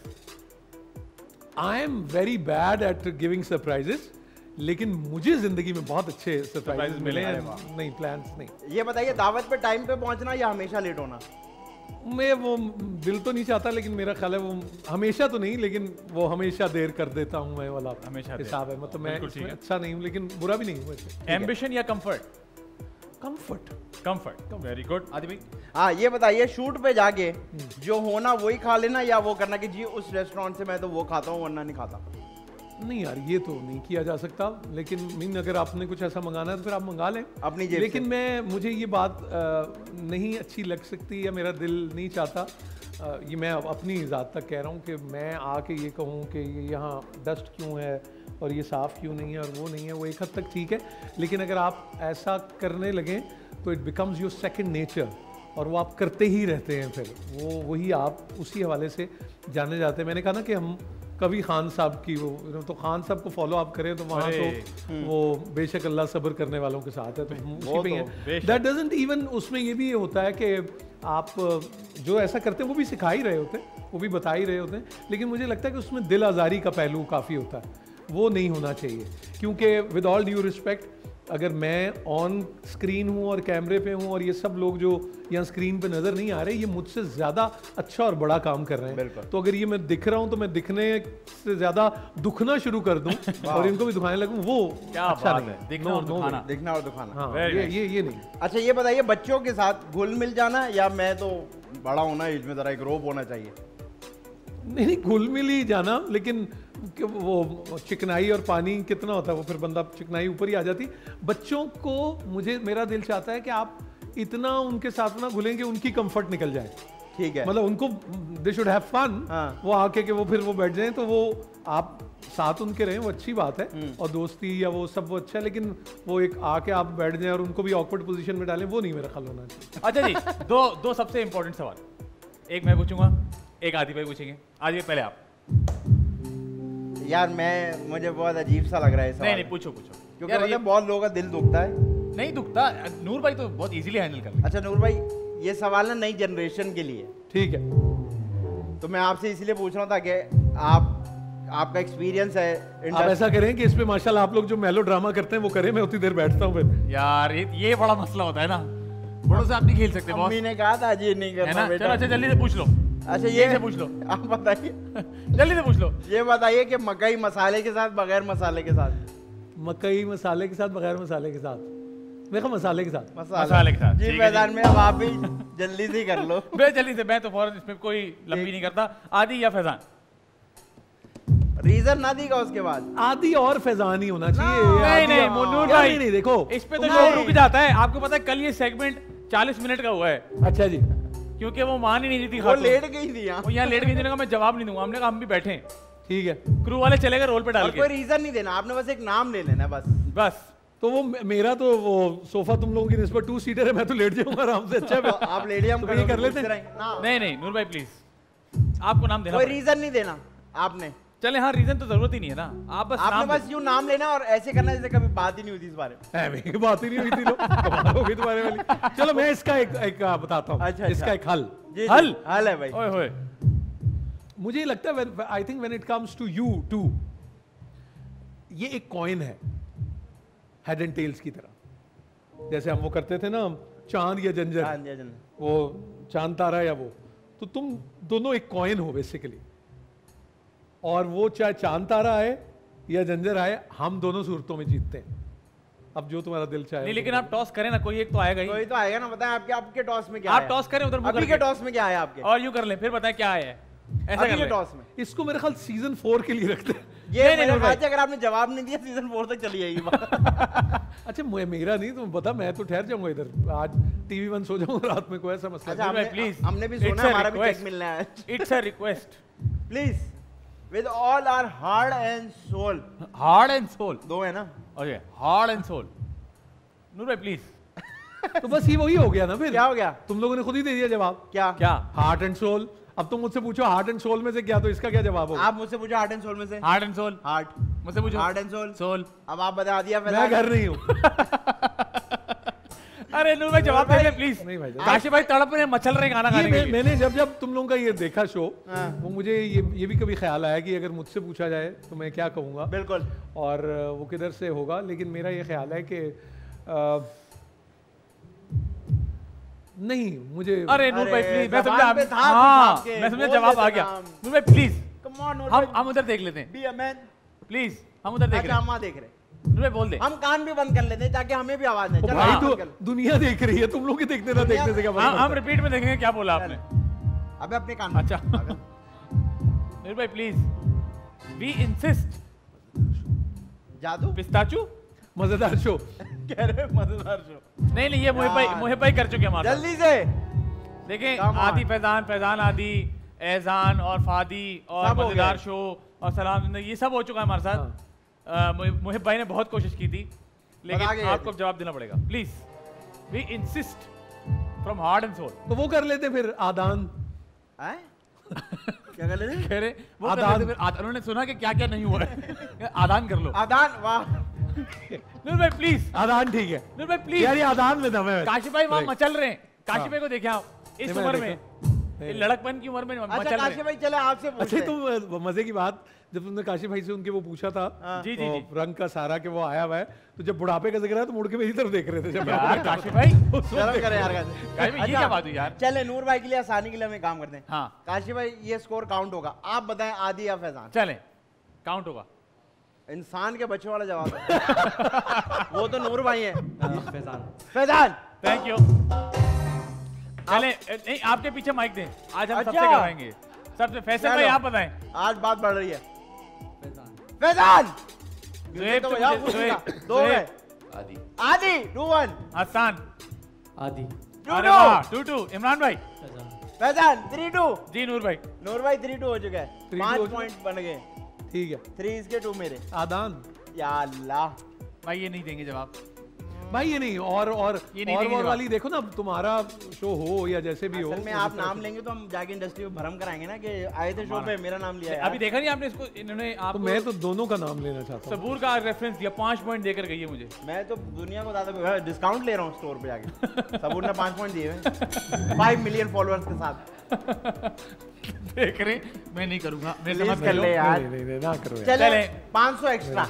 I am very bad at giving surprises, लेकिन मुझे जिंदगी में बहुत अच्छे सरप्राइजेस मिले हैं। नहीं, प्लान्स नहीं। ये बताइए, दावत पे टाइम पे पहुंचना या हमेशा लेट होना? मैं वो दिल तो नहीं चाहता, लेकिन मेरा ख्याल है वो हमेशा तो नहीं, लेकिन वो हमेशा देर कर देता हूँ मैं वाला हमेशा देर। हिसाब है। मतलब मैं बिल्कुल ठीक इसमें है। अच्छा नहीं हूँ, लेकिन बुरा भी नहीं हूँ वैसे। एम्बिशन या comfort? Comfort. Comfort, very good. Adi भाई? हाँ, ये बताइए, शूट पे जाके जो होना वही खा लेना, या वो करना कि जी उस रेस्टोरेंट से मैं तो वो खाता हूँ वरना नहीं खाता? नहीं यार, ये तो नहीं किया जा सकता, लेकिन मीन अगर आपने कुछ ऐसा मंगाना है तो फिर आप मंगा लें अपनी जेब लेकिन मुझे ये बात नहीं अच्छी लग सकती, या मेरा दिल नहीं चाहता। ये मैं अपनी ज़ात तक कह रहा हूँ कि मैं आके ये कहूँ कि ये यहाँ डस्ट क्यों है और ये साफ़ क्यों नहीं है और वो नहीं है, वो एक हद तक ठीक है। लेकिन अगर आप ऐसा करने लगें तो it becomes your second nature, और वो आप करते ही रहते हैं, फिर वही आप उसी हवाले से जाने जाते हैं। मैंने कहा ना कि हम कभी खान साहब की वो तो खान साहब को फॉलो अप करें तो वहाँ तो वो बेशक अल्लाह सब्र करने वालों के साथ है, तो हम उसी पे हैं। दैट डजंट इवन, उसमें ये भी होता है कि आप जो ऐसा करते हैं वो भी सिखा ही रहे होते हैं, वो भी बता ही रहे होते हैं, लेकिन मुझे लगता है कि उसमें दिल आज़ारी का पहलू काफ़ी होता है, वो नहीं होना चाहिए। क्योंकि विद ऑल ड्यू रिस्पेक्ट, अगर मैं ऑन स्क्रीन हूँ और कैमरे पे हूँ और ये सब लोग जो यहाँ स्क्रीन पे नज़र नहीं आ रहे, ये मुझसे ज़्यादा अच्छा और बड़ा काम कर रहे हैं। तो अगर ये मैं दिख रहा हूँ तो मैं दिखने से ज़्यादा दुखना शुरू कर दूँ और इनको भी दुखाने लगूँ, वो क्या अच्छा बात नहीं है, दिखना और दुखाना। दिखना और दुखाना। हाँ, Very ये नहीं। अच्छा, ये बताइए, बच्चों के साथ घुल मिल जाना, या मैं तो बड़ा होना एज में जरा एक रोब होना चाहिए? नहीं, घुल मिल ही जाना, लेकिन वो चिकनाई और पानी कितना होता है, वो फिर बंदा चिकनाई ऊपर ही आ जाती। बच्चों को मेरा दिल चाहता है कि आप इतना उनके साथ ना घुलेंगे उनकी कंफर्ट निकल जाए। ठीक है, मतलब उनको दे शुड हैव फन, हाँ। वो आके के वो फिर वो बैठ जाएं, तो वो आप साथ उनके रहें, वो अच्छी बात है, और दोस्ती या वो सब वो अच्छा है, लेकिन वो एक आके आप बैठ जाएं और उनको भी ऑकवर्ड पोजीशन में डालें, वो नहीं मेरा ख्याल होना चाहिए। अच्छा जी, दो सबसे इंपॉर्टेंट सवाल, एक मैं पूछूंगा, एक आदि भाई पूछेंगे। आदि भाई पहले आप। यार मुझे बहुत अजीब सा लग रहा है सवाल। नहीं, पूछो क्योंकि यार, मतलब बहुत लोगों का दिल दुखता है। नहीं दुखता, नूर भाई तो बहुत इजीली हैंडल कर लेंगे। अच्छा नूर भाई, ये सवाल ना नई जनरेशन के लिए, ठीक है। तो मैं आपसे इसलिए पूछ रहा था कि आपका एक्सपीरियंस है आप ऐसा करें कि इस पे माशाल्लाह आप लोग जो मेलो ड्रामा करते हैं वो करें, मैं उतनी देर बैठता हूँ फिर। यार ये बड़ा मसला होता है ना, बड़ों से आप नहीं खेल सकते बॉस, मम्मी ने कहा था जी नहीं है करना ना। बेटा। चलो अच्छा, जल्दी से पूछ लो। अच्छा, यहीं से पूछ लो, आप बताइए, जल्दी से पूछ लो। ये बताइए कि मकई मसाले के साथ बगैर मसाले के साथ? मकई मसाले के साथ बगैर मसाले के साथ? देखो मसाले के साथ। मसाले के साथ, जी ठीक है मैदान में, अब आप भी जल्दी से कर लो। बे जल्दी से, मैं तो फौरन इसमें कोई लंबी नहीं करता। आदि या फैजान? रीजन ना दीगा उसके बाद। आदि और फैजान ही होना चाहिए। नहीं नहीं आदि- मुन्नूर यार, भाई, नहीं देखो, इस पे तो नहीं। शो रुक जाता है। आपको पता है कल ये सेगमेंट 40 मिनट का हुआ है, अच्छा जी, क्योंकि वो मान ही नहीं रही थी वो खातून। लेट गई थी यहाँ। वो यहाँ लेट गई थी, मैं जवाब नहीं दूंगा। हमने कहा हम भी बैठे, ठीक है। क्रू वाले चले गए रोल पे डाल और कोई के, रीजन नहीं देना, आपने बस एक नाम ले लेना बस। बस। तो वो मेरा तो वो सोफा तुम लोगों की निस्बत 2 सीटर है, मैं तो लेट जाऊंगा आराम से। अच्छा तो आप लेडी हम तो ये कर लेते हैं। नहीं नहीं नूर भाई प्लीज, आपको नाम देना कोई पड़ेगा। रीजन नहीं देना आपने। चले हाँ, रीजन तो जरूरत ही नहीं है ना, आप बस आपने नाम बस यूं नाम लेना और ऐसे करना जैसे कभी बात ही नहीं हुई इस बारे में। मेरी बात ही नहीं हुई थी, लोग कमाल हो गई तुम्हारे वाली। चलो मैं इसका एक बताता हूँ। अच्छा, इसका एक हल। जी, हल? हल है भाई। ओए होए, मुझे लगता है I think when it comes to you too, ये एक कॉइन है। हेड एंड टेल्स की तरह, जैसे हम वो करते थे ना चांद या जंजर, वो चांद तारा या वो, तो तुम दोनों एक कॉइन हो बेसिकली, और वो चाहे चांद तारा आए या जंजर आए, हम दोनों सूरतों में जीतते हैं। अब जो तुम्हारा दिल चाहे। नहीं, लेकिन आप टॉस करें ना, कोई एक तो आएगा ही। कोई तो आएगा ना, बताएं आपके टॉस में क्या आप आया? टॉस करें उधर, अभी के टॉस में क्या आया आपके? और यूं कर लें, फिर बताएं क्या आया है। ऐसा अभी कर के लें। टॉस में इसको मेरे ख्याल सीजन 4 के लिए रखते हैं। ये मैंने कहा था, अगर आपने जवाब नहीं दिया सीजन 4 तक चली जाएगी बात। अच्छा मेरा नहीं, तुम पता, मैं तो ठहर जाऊंगा इधर, आज टीवी बंद सो जाऊंगा रात में, कोई ऐसा मसला अच्छा, नहीं। प्लीज, हमने भी सुना, हमारा भी चेक मिलना है। It's a request, please, with all our heart and soul. Heart and soul 2 है ना? Okay, heart and soul. Noor भाई प्लीज। तो बस ये वही हो गया ना फिर। क्या हो गया? तुम लोगों ने खुद ही दे दिया जवाब। क्या? Heart and soul. अब तुम मुझसे पूछो हार्ट एंड सोल में से क्या, तो इसका क्या जवाब होगा? आप मुझसे पूछो हार्ट एंड सोल में से। Heart and soul. हार्ट। मुझसे पूछो हार्ट एंड सोल। सोल। अब आप बता दिया। मैं घर नहीं हूँ। अरे नूर भाई जवाब दे दे प्लीज। नहीं भाई, काशी भाई तड़प रहे, मचल रहे गाना गाने के लिए। मैंने जब तुम लोगों का ये देखा शो, वो मुझे ये भी कभी ख्याल आया कि अगर मुझसे पूछा जाए तो मैं क्या कहूँगा। बिल्कुल। और वो किधर से होगा, लेकिन मेरा ये ख्याल है कि नहीं मुझे। अरे नूर भाई प्लीज, मैं समझा, जबान पे था हाँ आपके, मैं समझा बोल जवाब देते आ गया। नाम। नूर भाई प्लीज, कम ऑन नूर भाई, हम उधर देख लेते हैं बी अ मैन। प्लीज, हम उधर देख अच्छा, रहे हैं। हम वहाँ देख रहे हैं। नूर भाई बोल दे। हम कान भी बंद कर लेते हैं ताकि हमें भी आवाज नहीं। चलो भाई हाँ, तो बंद कर लो। दुनिया देख रही है, तुम लोग ही देखते ना, देखने से क्या हम मतलब? रिपीट में देखेंगे क्या बोला आपने। अबे अपने कान। अच्छा नूर भाई प्लीज, वी इंसिस्ट। जादू। पिस्ताचू। मजेदार शो। कह रहे मजेदार शो। नहीं ये मोहिब भाई कर चुके हमारे। जल्दी से देखें, Come on. आदि फैजान आदि, एहसान और फादी और सब हो मजेदार गए। शो और सलाम जिंदगी, ये सब हो चुका है हमारे साथ। मोहिब भाई ने बहुत कोशिश की थी, लेकिन बता के गए आपको अब जवाब देना पड़ेगा। Please, we insist from heart and soul. तो वो कर लेते फिर आदान। हैं? क्या कर लेते? कह रहे वो कर आदान। लेते फिर उन्होंने सुना कि क्या क्या नहीं हुआ है। आदान कर लो। आदान। वाह। नूर भाई प्लीज, आदान ठीक है नूर भाई प्लीज। यार, ये आदान में दम है। काशी भाई वहाँ Right. मचल रहे हैं। काशी भाई को देखे आप इस नहीं, मैं उम्र में, देखा। इस लड़कपन की उम्र में अच्छा मचल रहे काशी हैं। भाई, चले आपसे पूछते अच्छा हैं। तुम मजे की बात, जब तुमने काशी भाई से उनके वो पूछा था, जी जी वो जी। रंग का सारा के वो आया हुआ है, तो जब बुढ़ापे का जिक्र है तो मुड़ के मेरी तरफ देख रहे थे जब यार काशी भाई, शर्म करे यार। काशी भाई ये क्या बात हुई यार। चले नूर भाई के लिए आसानी के लिए हमें काम करते हैं। हाँ काशी भाई, ये स्कोर काउंट होगा। आप बताएं आदि या फैजान। चलें, काउंट होगा। इंसान के बच्चे वाला जवाब है। वो तो नूर भाई हैं। फैजान। Thank you. चले, नहीं आपके पीछे माइक दें, आज हम अच्छा। सबसे करवाएंगे। सबसे फैसल भाई चलो। आप बताएं। आज बात बढ़ रही है। फैजान। ज़ुहैब तो तो बजाओ मुझे- पूछेगा। ज़ुहैब- 2 है। ज़ुहैब। आदि 2-1। हसन। आदि। अरे वाह, 2-2। इमरान भाई। फैजान 3-2। जी नूर भाई। नूर भाई 3-2 हो चुका है। 3-2 5 हो चुका पॉइंट बन गए। ठीक है। 3 इसके 2 मेरे। आदान या अल्लाह। भाई ये नहीं देंगे जवाब। भाई ये नहीं, और ये नहीं और देंगे जवाब। वाली देखो ना, तुम्हारा शो हो या जैसे भी हो, असल में तो आप जिस तरह नाम से- लेंगे तो हम जाके इंडस्ट्री में भरम कराएंगे ना कि आए थे शो पे, मेरा नाम लिया है अभी देखा नहीं आपने इसको, इन्होंने तो आपको मैं तो दोनों का नाम लेना चाहता हूँ। सबूर का रेफरेंस दिया, 5 पॉइंट देकर गई है मुझे। मैं तो दुनिया को ज्यादा डिस्काउंट ले रहा हूँ स्टोर पे जाके। सबूर ने 5 पॉइंट दिए हैं 5 मिलियन फॉलोअर्स के साथ। देख रहे, मैं नहीं करूंगा, मैं Please समझ कर ले यार। नहीं, ना करो यार। चले चले। 500 एक्स्ट्रा।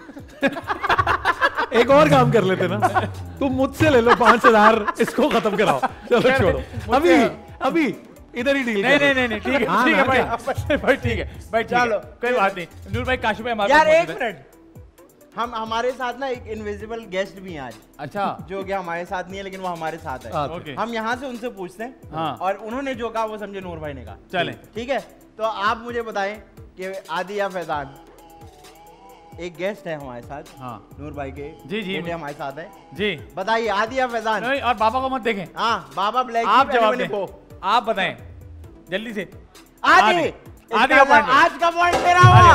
एक और काम कर लेते ना, तुम मुझसे ले लो 5000, इसको खत्म कराओ। चलो छोड़ो, अभी इधर ही डील नहीं नहीं नहीं नहीं, ठीक है हाँ, ठीक है ना, भाई भाई ठीक है भाई, ठीक है, चलो। कोई बात नहीं। नूर भाई, काशी भाई हमारे यार साथ एक मौजूद हैं। मिनट, हम हमारे साथ ना एक इनविजिबल गेस्ट भी हैं आज, अच्छा जो कि हमारे साथ नहीं है लेकिन वो हमारे साथ है। हाँ, ओके, हम यहाँ से उनसे पूछते हैं हाँ। और उन्होंने जो कहा वो समझे नूर भाई ने कहा। चलें। ठीक है, तो आप मुझे बताएं कि आदि या फैजान, एक गेस्ट है हमारे साथ, हाँ नूर भाई के जी, जी, बेटे हमारे साथ है। जी। बताइए आदि या फैजान। नहीं, और बाबा को मत देखें, हाँ, बाबा ब्लैक आप जवाब दें, आप बताएं जल्दी से। आदि। आदि का पॉइंट। आज का पॉइंट मेरा हुआ।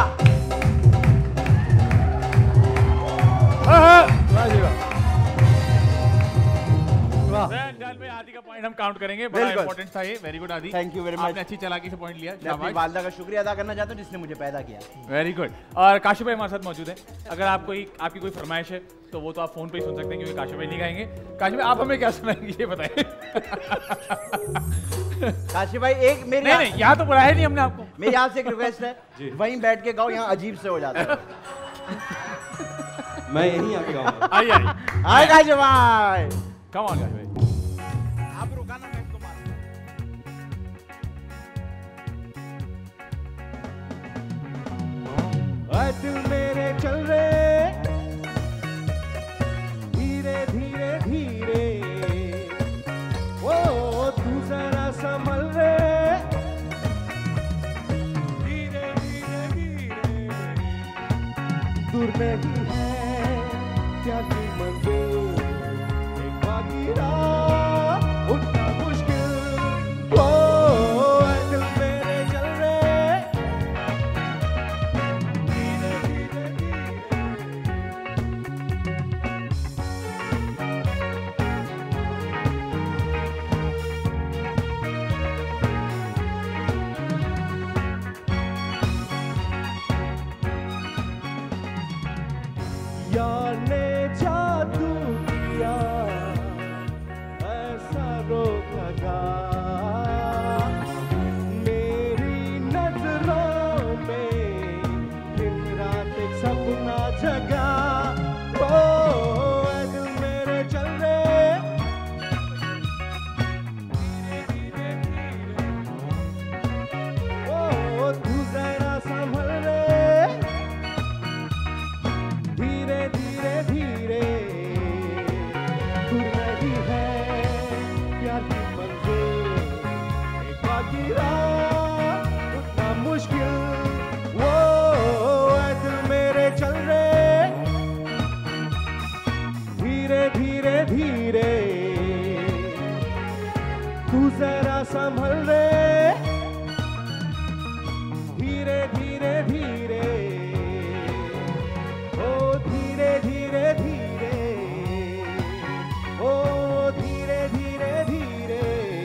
आदि का पॉइंट हम काउंट करेंगे, बड़ा बिल्कुल। इंपॉर्टेंट था ये। Very good Adi, Thank you very आपने much। अच्छी चालाकी से पॉइंट लिया, मैं अपनी शाबाश। वालदा का शुक्रिया अदा करना चाहता हूँ जिसने मुझे पैदा किया। Very good. और काशी भाई हमारे साथ मौजूद है। अगर आपकी कोई फरमाइश है तो वो तो आप फोन पे ही सुन सकते हैं, क्योंकि काशी भाई नहीं गाएंगे। काशी भाई आप हमें क्या सुनाएंगे ये बताएं। काशी भाई, एक मेरी नहीं, यहाँ तो बुलाया नहीं हमने आपको। मेरी आपसे एक रिक्वेस्ट है, वहीं बैठ के गाओ, यहाँ अजीब से हो जाता है। मैं यहीं आके गाऊंगा। आइए आइए आए काशी भाई। कम ऑन भाई। आप रुका ना, मैं इसको आए दिल मेरे चल रहे धीरे धीरे धीरे, ओ तू जरा संभल रे धीरे धीरे धीरे, दूर नहीं है क्या की मंजिल, एक बाकी राह उठना मुश्किल, ओ आए दिल मेरे चल रहे धीरे धीरे धीरे। यार ने जादू किया ऐसा रोक लगा, मेरी नजरों में दिन रात एक सपना जगा, ओ ऐ दिल मेरे चल रहे धीरे धीरे धीरे, ओ तू जरा संभल रे धीरे धीरे धीरे, दूर नहीं है प्यार की मंजिल, एक बाकी राह उतना मुश्किल, वो ऐ दिल मेरे चल रहे धीरे धीरे धीरे, तू जरा संभल रे धीरे धीरे धीरे, ओ धीरे धीरे धीरे, ओ धीरे धीरे धीरे।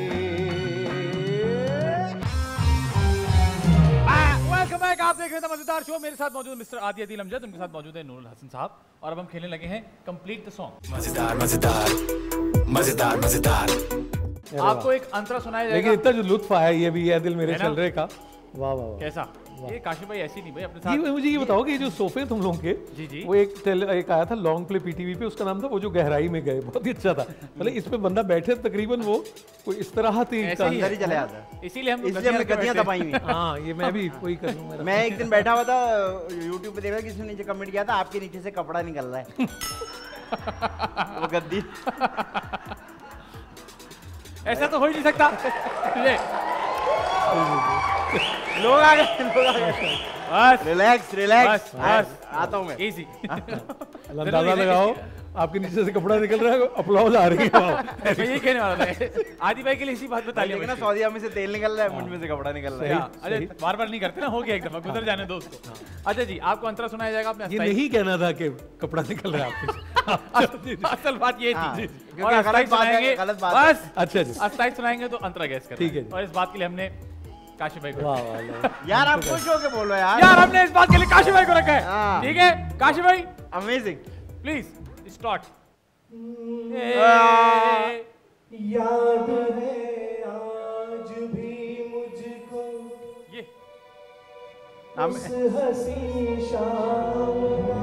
Welcome back. आप देख रहे थे मजेदार शो। मेरे साथ मौजूद मिस्टर आदि अदील अमजद, उनके साथ मौजूद है नूरुल हसन साहब, और अब हम खेलने लगे हैं कंप्लीट द सॉन्ग। मजेदार मजेदार मजेदार मजेदार। आपको एक अंतरा सुनाया लेकिन जाएगा। इतना जो लुत्फ आया ये भी है दिल मेरे है ना? चल रहे का, वाह वाह वाह। कैसा? ये काशी भाई ऐसी नहीं भाई अपने ये साथ। मुझे ये बताओ कि ये जो सोफे हैं तुम लोगों के, जी, जी। वो एक आया था लॉन्ग प्ले पीटीवी पे, उसका नाम था वो जो गहराई में गए, बहुत ही अच्छा था। मतलब इस पे बंदा बैठे तकरीबन वो कोई इस तरह थी ऐसे ही अंदर ही चले जाता है, इसीलिए हम इसलिए हमने गद्दियां दबाई हुई हैं। हाँ ये मैं भी वही कर लूँ मेरा। मैं एक दिन बैठा हुआ था यूट्यूब पे देख रहा था, किसी ने नीचे कमेंट किया था आपके नीचे से कपड़ा निकल रहा है। वो गद्दी ऐसा तो हो ही नहीं सकता। तुझे लोग आ गए। बस रिलैक्स रिलैक्स, बस बस आता हूँ मैं। इजी। अंदाजा लगाओ आपके नीचे से कपड़ा निकल रहा है, अप्लॉज आ रही है। मैं यही कहने वाला था। आदि भाई के लिए इसी बात बता लिया। लेकिन ना सऊदी अरब में से तेल निकल रहा है, मुझ में से कपड़ा निकल रहा है। अरे बार बार नहीं करते ना, हो गया एक दफा, गुजर जाने दो उसको। अच्छा जी, आपको अंतरा सुनाया जाएगा। आपने ये नहीं कहना था कि कपड़ा निकल रहा है आपके। असल बात ये हाँ, थी। क्योंकि और गलत बात है, गलत बात है। बस अच्छा जी, अस्ताई सुनाएंगे तो अंतरा गैस करना ठीक है है। जी। और इस बात के लिए हमने काशी भाई को, वाह वाह। यार आप खुश होके बोलो यार। यार हमने इस बात के लिए काशी भाई को रखा है। हाँ। ठीक है काशी भाई, अमेजिंग। Please start. याद है आज भी मुझको ये उस हसी शाम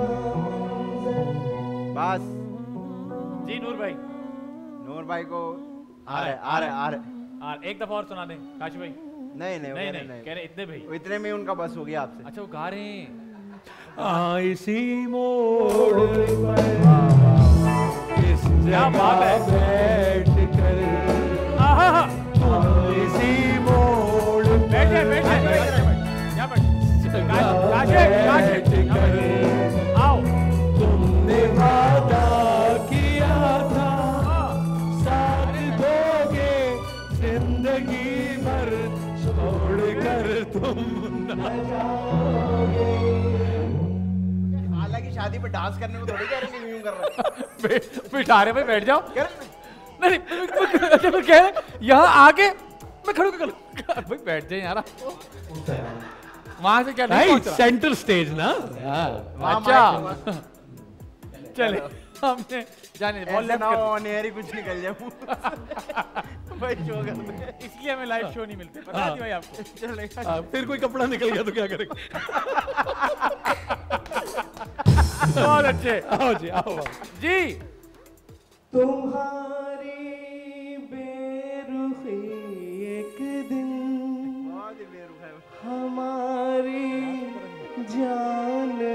बस जी नूर भाई, नूर भाई को आ रहे आ रहे आ रहे। और एक दफा और सुना दें काशी भाई। नहीं नहीं नहीं नहीं नहीं कह रहे इतने भाई। वो इतने में उनका बस हो गया आपसे। अच्छा वो गा रहे हैं। इसी मोड़ पर इस क्या बात है। बैठ कर आहा, इसी मोड़ बैठ जाए बैठ जाए यहाँ बैठ। काशी यहाँ बैठ। आओ। तुमने वादा किया था साथ दोगे जिंदगी भर, छोड़ कर तुम न जाओगे। हालांकि शादी पे डांस करने को थोड़ी कह रहे हैं, यूं कर रहे हैं। बिठा रहे भाई, बैठ जाओ। कह रहे हैं, नहीं अच्छा मैं कह रहे यहाँ आके मैं खड़ू कर भाई बैठ जाए यार। वहां से क्या नहीं पहुंच रहा। सेंटर स्टेज ना। वहाँ अच्छा चले हमने जाने बहुत ऐसे लेफ्ट ना कर- ऑन एयर ही कुछ निकल जाए मुंह से। भाई शो कर दे। इसलिए हमें लाइव शो नहीं मिलते, पता नहीं भाई आपको। चलेगा। फिर कोई कपड़ा निकल गया तो क्या करेंगे? बहुत अच्छे। आओ जी आओ जी तुम्हारी बेरुखी एक दिन बहुत ही बेरुख है। हमारी जान ले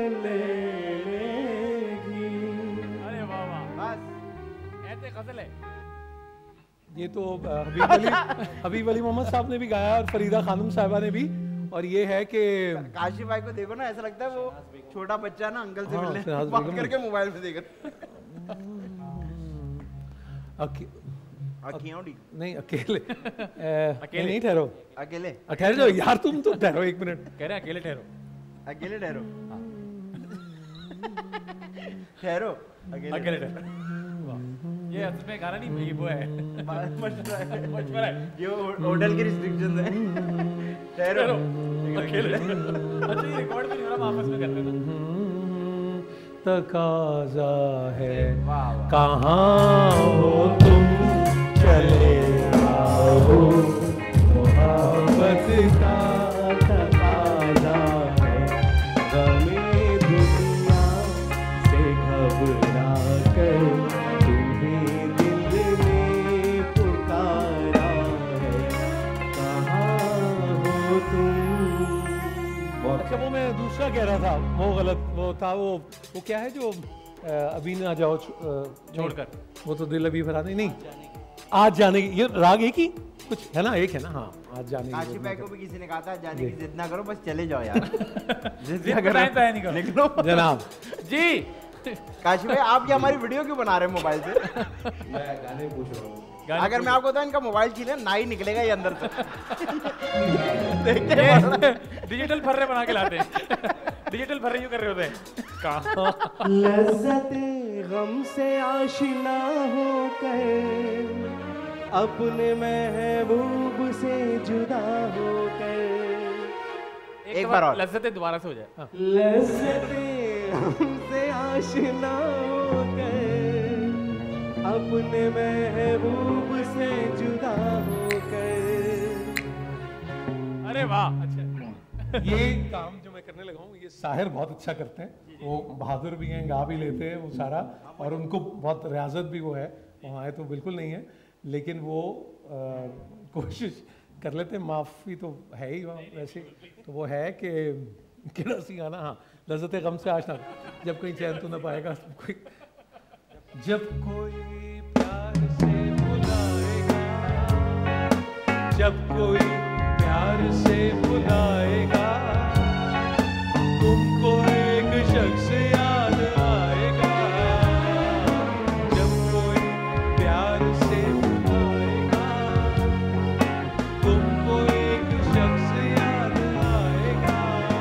लेगी। अरे वाह वाह, बस ऐसे गजल है। ये तो हबीब अली मोहम्मद साहब ने भी गाया और फरीदा खानम साहिबा ने भी। और ये है कि काशी भाई को देखो ना, ऐसा लगता है वो छोटा बच्चा ना अंकल से हाँ, मिलने शहनाज बात बेगम। करके मोबाइल में देख नहीं अकेले अकेले। नहीं ठहरो, अकेले ठहर जाओ यार, तुम तो ठहरो 1 मिनट। कह रहे हैं अकेले ठहरो। अकेले ठहरो ठहरो अकेले अकेले ठहरो। ये असल में गाना नहीं, ये वो है मशवरा है। ये होटल की रिस्ट्रिक्शन है। ठहरो अकेले। अच्छा ये रिकॉर्ड भी नहीं हो रहा, हम आपस में करते हैं ना। तकाजा है वाह वाह। कहाँ हो तुम चले आओ, मोहब्बत का तकाजा है, गमे दुनिया से घबरा कर तुम्हें दिल ने पुकारा है, कहाँ हो तुम। अच्छा वो मैं दूसरा कह रहा था, वो गलत वो था, वो क्या है जो अभी ना जाओ छोड़कर। वो तो दिल अभी भरा नहीं आज जाने की, ये राग एक ही कुछ है ना, एक है ना, हाँ आज जाने काशी की भाई को भी किसी ने कहा था जाने की जिद ना करो, बस चले जाओ यार। जिद जिद क्या कर बताएं तो है नहीं करो। निकलो। जनाब। जी काशी भाई आप ये हमारी वीडियो क्यों बना रहे हैं मोबाइल से? गाने अगर मैं आपको बताऊं इनका मोबाइल छीने ना ही निकलेगा ये अंदर से। ये डिजिटल फर्रे बना के लाते हैं। डिजिटल फर्रे यूं कर रहे होते हैं। कहाँ लज्जते गम से आशिना होकर, अपने महबूब से जुदा होकर। एक बार और। लज्जतें दोबारा से हो जाए। लज्जते गम से आशिना होकर, अपने महबूब से जुदा होकर। अरे वाह, अच्छा ये काम जो मैं करने लगा हूँ, ये साहिर बहुत अच्छा करते हैं, वो बहादुर भी हैं, गा भी लेते हैं वो सारा, और उनको बहुत रियाजत भी वो है, वहाँ है तो बिल्कुल नहीं है, लेकिन वो कोशिश कर लेते हैं, माफ़ी तो है ही वहाँ वैसे। तो वो है कि किड़ा सी गाना, हाँ लज्जत गम से आशना, जब कोई चैन तो ना पाएगा कोई, जब कोई प्यार से बुलाएगा, जब कोई प्यार से बुलाएगा, तुमको एक शख्स याद आएगा, जब कोई प्यार से बुलाएगा, तुमको एक शख्स याद आएगा,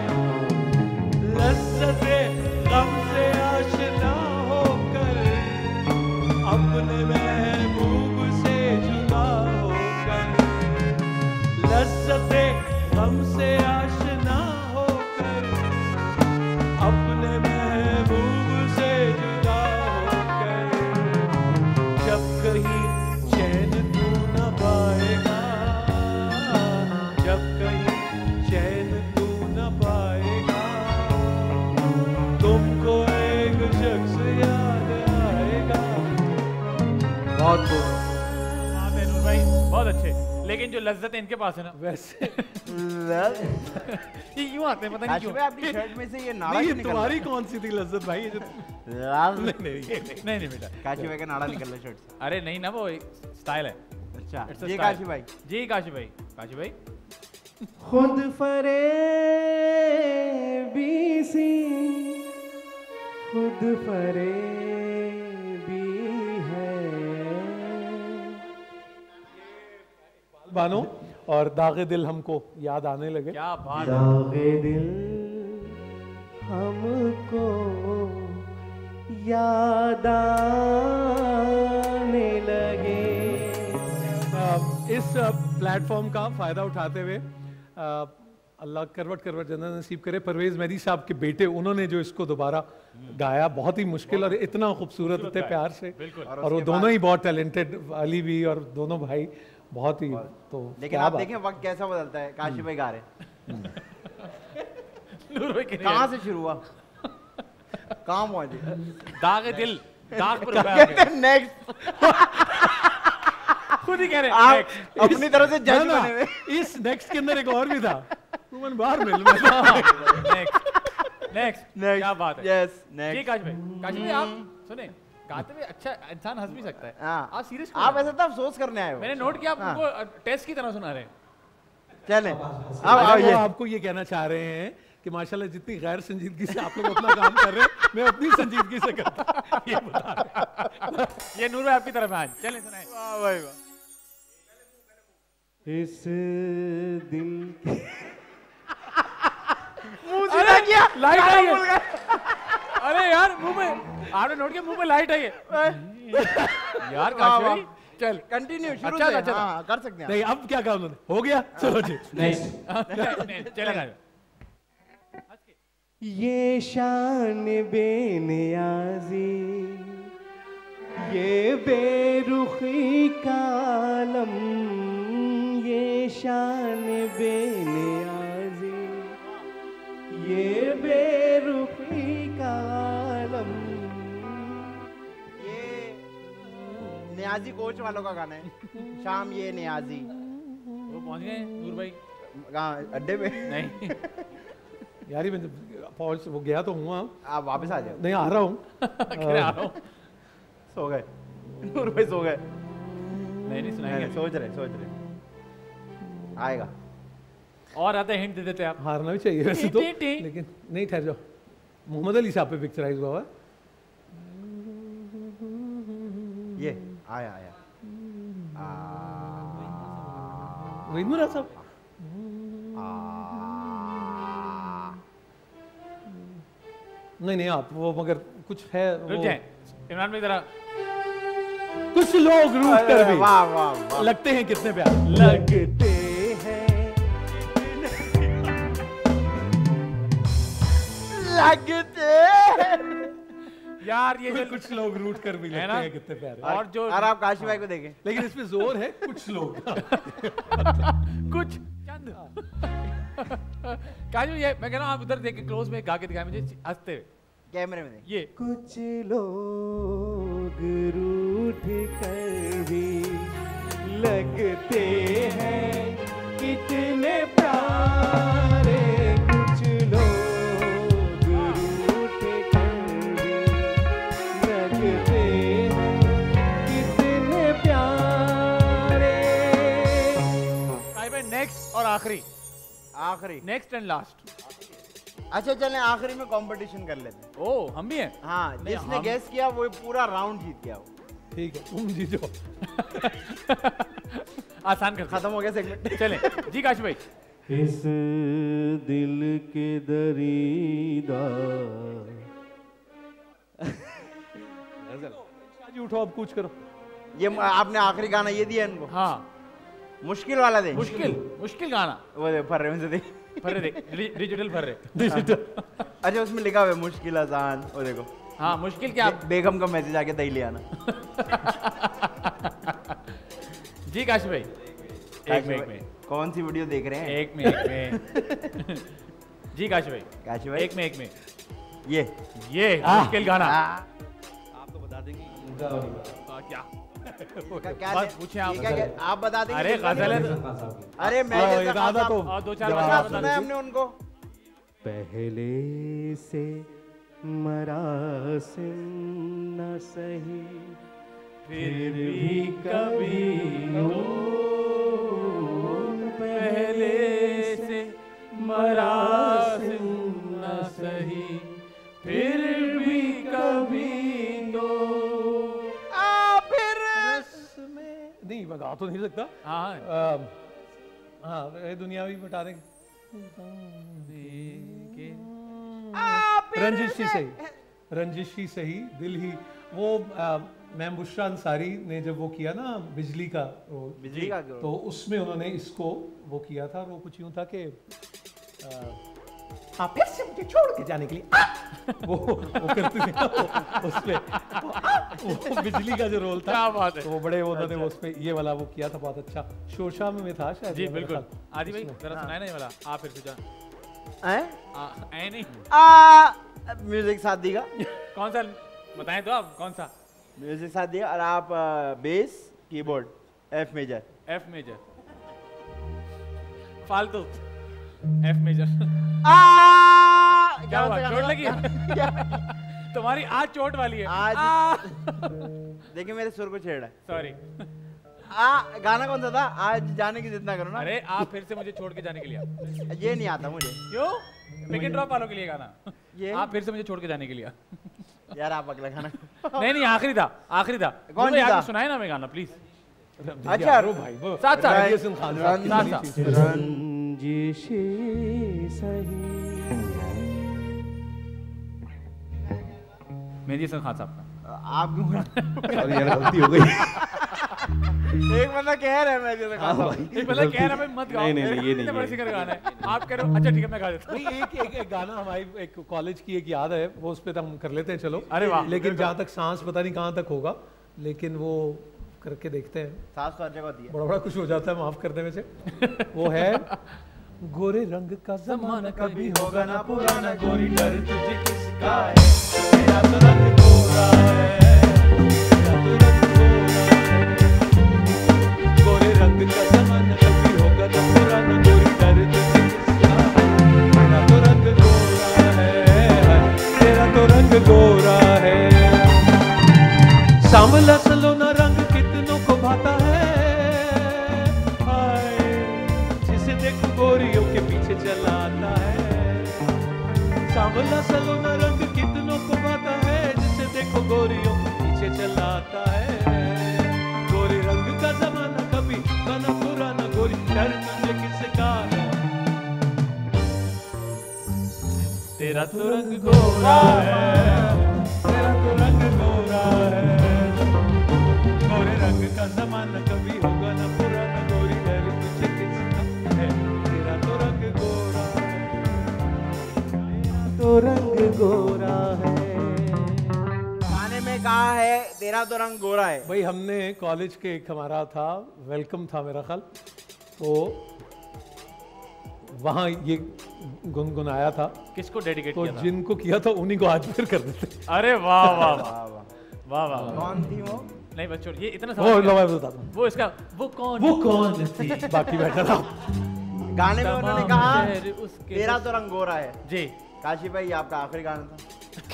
लज्जते गम से आशना होकर, अपने महबूब से जुदा होकर, लज्जते गम से आशना होकर, अपने महबूब से जुदा होकर, जब कहीं चैन तू न पाएगा, जब कहीं चैन तू न पाएगा, तुमको एक शख्स याद आएगा। बहुत बात है नूर भाई, बहुत अच्छे। लेकिन जो लज्जत इनके पास है ना, वैसे ये यूं आते हैं, पता नहीं काशी क्यों। भाई आपकी शर्ट में से ये नाड़ा नहीं, क्यों ये निकल तुम्हारी कौन सी थी लज्जत भाई, ये जो रहा है? नहीं नहीं बेटा, काशी भाई का नाड़ा निकल रहा है शर्ट से। अरे नहीं ना, वो स्टाइल है। अच्छा It's a ये style. काशी भाई जी काशी भाई, काशी भाई खुद फरेबी सी, खुद फरेबी है। बानो और दागे दिल हमको याद आने लगे। क्या बात है। दागे दिल हमको याद आने लगे। इस प्लेटफॉर्म का फ़ायदा उठाते हुए अल्लाह करवट करवट जन्नत नसीब करे, परवेज़ मेहदी साहब के बेटे, उन्होंने जो इसको दोबारा गाया, बहुत ही मुश्किल और इतना खूबसूरत, इतने प्यार से, और वो दोनों ही बहुत टैलेंटेड, अली भी और दोनों भाई बहुत ही। तो लेकिन क्या आप बात। देखें वक्त कैसा बदलता है। काशी भाई गा रहे हैं। नूर भाई के कहाँ से शुरू हुआ? कहाँ पहुंचे? दाग दिल, दाग पर रुका है। नेक्स्ट। खुद ही कह रहे आप next। अपनी तरफ से जज ना, बने हुए। इस नेक्स्ट के अंदर एक और भी था, तुमन बाहर मिल नेक्स्ट क्या बात है। यस जी नेक्स्ट। काश भाई आप सुने, गाते हुए अच्छा इंसान हंस भी सकता है। हाँ आप सीरियस आप ऐसा तो अफसोस करने आए हो। मैंने नोट किया आप हाँ। उनको टेस्ट की तरह सुना रहे हैं। चले अच्छा, अब वो ये आपको ये कहना चाह रहे हैं कि माशाल्लाह जितनी गैर संजीदगी से आप लोग अपना काम कर रहे हैं, मैं अपनी संजीदगी से करता ये बता रहे हैं। ये नूर भाई आपकी तरफ है आज, चलें सुनाएं। वाह भाई वाह। इस दिल की सीधा किया, लाइट गाना आई भूल है। गए। अरे यार मुंह में आपने नोट किया, मुंह में लाइट आई है यार। वाह, काश वाह। भाई चल कंटिन्यू शुरू अच्छा से। था, अच्छा था। हाँ कर सकते हैं। नहीं अब क्या काम उन्होंने हो गया, चलो जी नहीं, चलेगा। ये शान बेनियाजी, ये बेरुखी का आलम, ये शान बेनियाजी, ये बेरुखी का आलम। ये नियाजी कोच वालों का गाना है। शाम ये नियाजी। वो पहुंच गए नूर भाई? कहाँ अड्डे पे? नहीं यार मैं पहुंच वो गया तो हुआ, आप वापस आ जाओ। नहीं आ रहा हूँ। अकेले आ रहा हूँ। सो गए नूर भाई, सो गए। नहीं नहीं, सुनाएंगे। सोच रहे आएगा। और आते हिंट दे देते आप। हारना भी चाहिए वैसे तो, टी, टी। लेकिन नहीं, ठहर जाओ। मोहम्मद अली साहब पे पिक्चराइज हुआ है। ये आया वही मुरा साहब। नहीं आप वो मगर कुछ है रुक वो, जाए इमरान भाई जरा। कुछ लोग रूठ कर भी वाह वाह वाह। लगते हैं कितने प्यार। लगते हैं लगते यार ये जो कुछ लोग रूठ कर भी है लगते ना? हैं कितने प्यार। और जो और आप काशी भाई को देखें। लेकिन इसमें जोर है कुछ लोग। कुछ चंद काजू, ये मैं कह रहा हूँ आप उधर देख के क्लोज में गा के दिखाएं मुझे हंसते हुए। कैमरे में देखें। ये कुछ लोग रूठ कर भी लगते हैं कितने प्यारे। कुछ लोग रूठ कर भी लगते हैं कितने प्यारे। भाई नेक्स्ट और आखिरी, आखिरी नेक्स्ट एंड लास्ट। अच्छा चलें आखिरी में कंपटीशन कर लेते हैं। ओ हम भी हैं। हाँ नहीं, जिसने हम- गेस किया वो पूरा राउंड जीत गया। वो ठीक है तुम जीतो। आसान कर खत्म हो गया सेगमेंट। चले जी काश भाई। इस दिल के दरीदा जी उठो अब कुछ करो। ये आपने आखिरी गाना ये दिया इनको, हाँ मुश्किल वाला दे। मुश्किल गाना। वो दे फर्रे में से दे। फर्रे देख, डिजिटल फर्रे। अच्छा उसमें लिखा हुआ है मुश्किल आसान। वो देखो हाँ मुश्किल क्या। बेगम का मैसेज आके दही ले आना। जी काश भाई एक में कौन सी वीडियो देख रहे हैं? एक में जी काश भाई काशी भाई एक में ये ये मुश्किल गाना। आपको बता देंगे क्या क्या बस पूछे आप। ये क्या आप बता देंगे। अरे गजल है। अरे मैं जैसा इरादा खासा- तो और दो चार जवाब बार क्या सुना है हमने उनको। पहले से मरासिम न सही फिर भी कभी पहले से मरासिम न सही, फिर भी कभी तो। फिर नहीं मैं गा तो नहीं सकता। हाँ हाँ ये दुनियावी बता देंगे। रंजिश ही सही दिल ही। वो मैम बुशरा अंसारी ने जब वो किया ना बिजली का बिजली का तो उसमें उन्होंने इसको वो किया था। वो कुछ यूं था कि हाँ फिर से मुझे छोड़ के जाने के लिए वो करती थी ना उसमें वो बिजली का जो रोल था। क्या बात है। तो वो बड़े उन्होंने वो उसपे ये वाला वो किया था बहुत अच्छा। शोरशाह में था शायद। जी मेरा बिल्कुल। ख्याल। आदि भाई जरा सुनाए ना ये वाला। आप फिर से जा हैं? ऐ नहीं। म्यूजिक साथ देगा, कौन सा बताएं तो आप, कौन सा? म्यूजिक साथ दिया और आप bass keyboard F major. F major फालतू, एफ मेजर। क्या हुआ, चोट लगी? तुम्हारी आज चोट वाली है आज देखिए मेरे सुर को छेड़ा है। सॉरी। गाना कौन सा था? आज जाने की जितना करो ना। अरे आप फिर से मुझे छोड़ के जाने के लिए? ये नहीं आता मुझे। क्यों? पिक एंड ड्रॉप वालों के लिए गाना ये आप फिर से मुझे छोड़ के जाने के लिए? यार आप अगला गाना। नहीं नहीं, आखिरी था, आखरी था। कौन सा था? सुनाए ना मैं गाना प्लीज। अच्छा भाई वो साथ साथ रंजिशे सही। मेहदी हसन खान साहब का। आप क्यों अरे यार गलती हो गई। एक बंदा कह रहा है मैं जैसे हाँ भाई, एक बंदा कह रहा है मत गाओ। नहीं, नहीं, नहीं, ये नहीं, इतने बड़े ये सिंगर गाना है, आप कह रहे हो। अच्छा ठीक है, मैं गा देता हूँ। नहीं, एक गाना हमारी एक कॉलेज की एक याद है, वो उस पे हम कर लेते हैं चलो। अरे वाह। लेकिन जहाँ तक सांस पता नहीं कहाँ तक होगा, लेकिन वो करके देखते हैं। सास तो हर जगह होती है। बड़ा कुछ हो जाता है माफ कर देने से। वो है गोरे रंग का जमाना कभी होगा ना पुराना, गोरी डर तुझे किसका है, तेरा तो रंग गोरा है, तेरा तो रंग गोरा है। गोरे रंग का जमाना कभी होगा ना पुराना, गोरी डर तुझे किसका है, तेरा तो रंग गोरा है, तेरा तो रंग गोरा है। सांवला सलोना रंग कितनों को भाता है, हाय जिसे देखो गोरियों के पीछे चला आता है। सांवला सलोना रंग कितनों को भाता है, जिसे देखो गोरियों के पीछे चला आता है। गोरे रंग का जमाना कभी बना पुराना, गोरी डर तुझे किसका है, तेरा तो रंग गोरा है, तेरा तो रंग गोरा है। गोरे रंग का जमाना कभी होगा ना पुराना, गोरी डर तुझे किसका है, तेरा तो रंग गोरा है, तेरा तो रंग गोरा है। गाने में कहा है तेरा तो रंग गोरा है। भाई हमने कॉलेज के एक हमारा था, वेलकम था मेरा ख्याल, तो वहाँ ये गुनगुनाया था। किसको डेडिकेट तो किया था? जिनको किया था उन्हीं को आज फिर कर देते। अरे वाह वाह वाह वाह वाह। वाह वाह। कौन थी वो? नहीं बच्चों, ये इतना वो समझ गया। मैं बताता हूँ वो इसका वो कौन थी, बाकी बैठा था। गाने में उन्होंने कहा तमाम शहर उसके तेरा तो रंग गोरा है। जी। काशी भाई आपका आखिरी गाना था।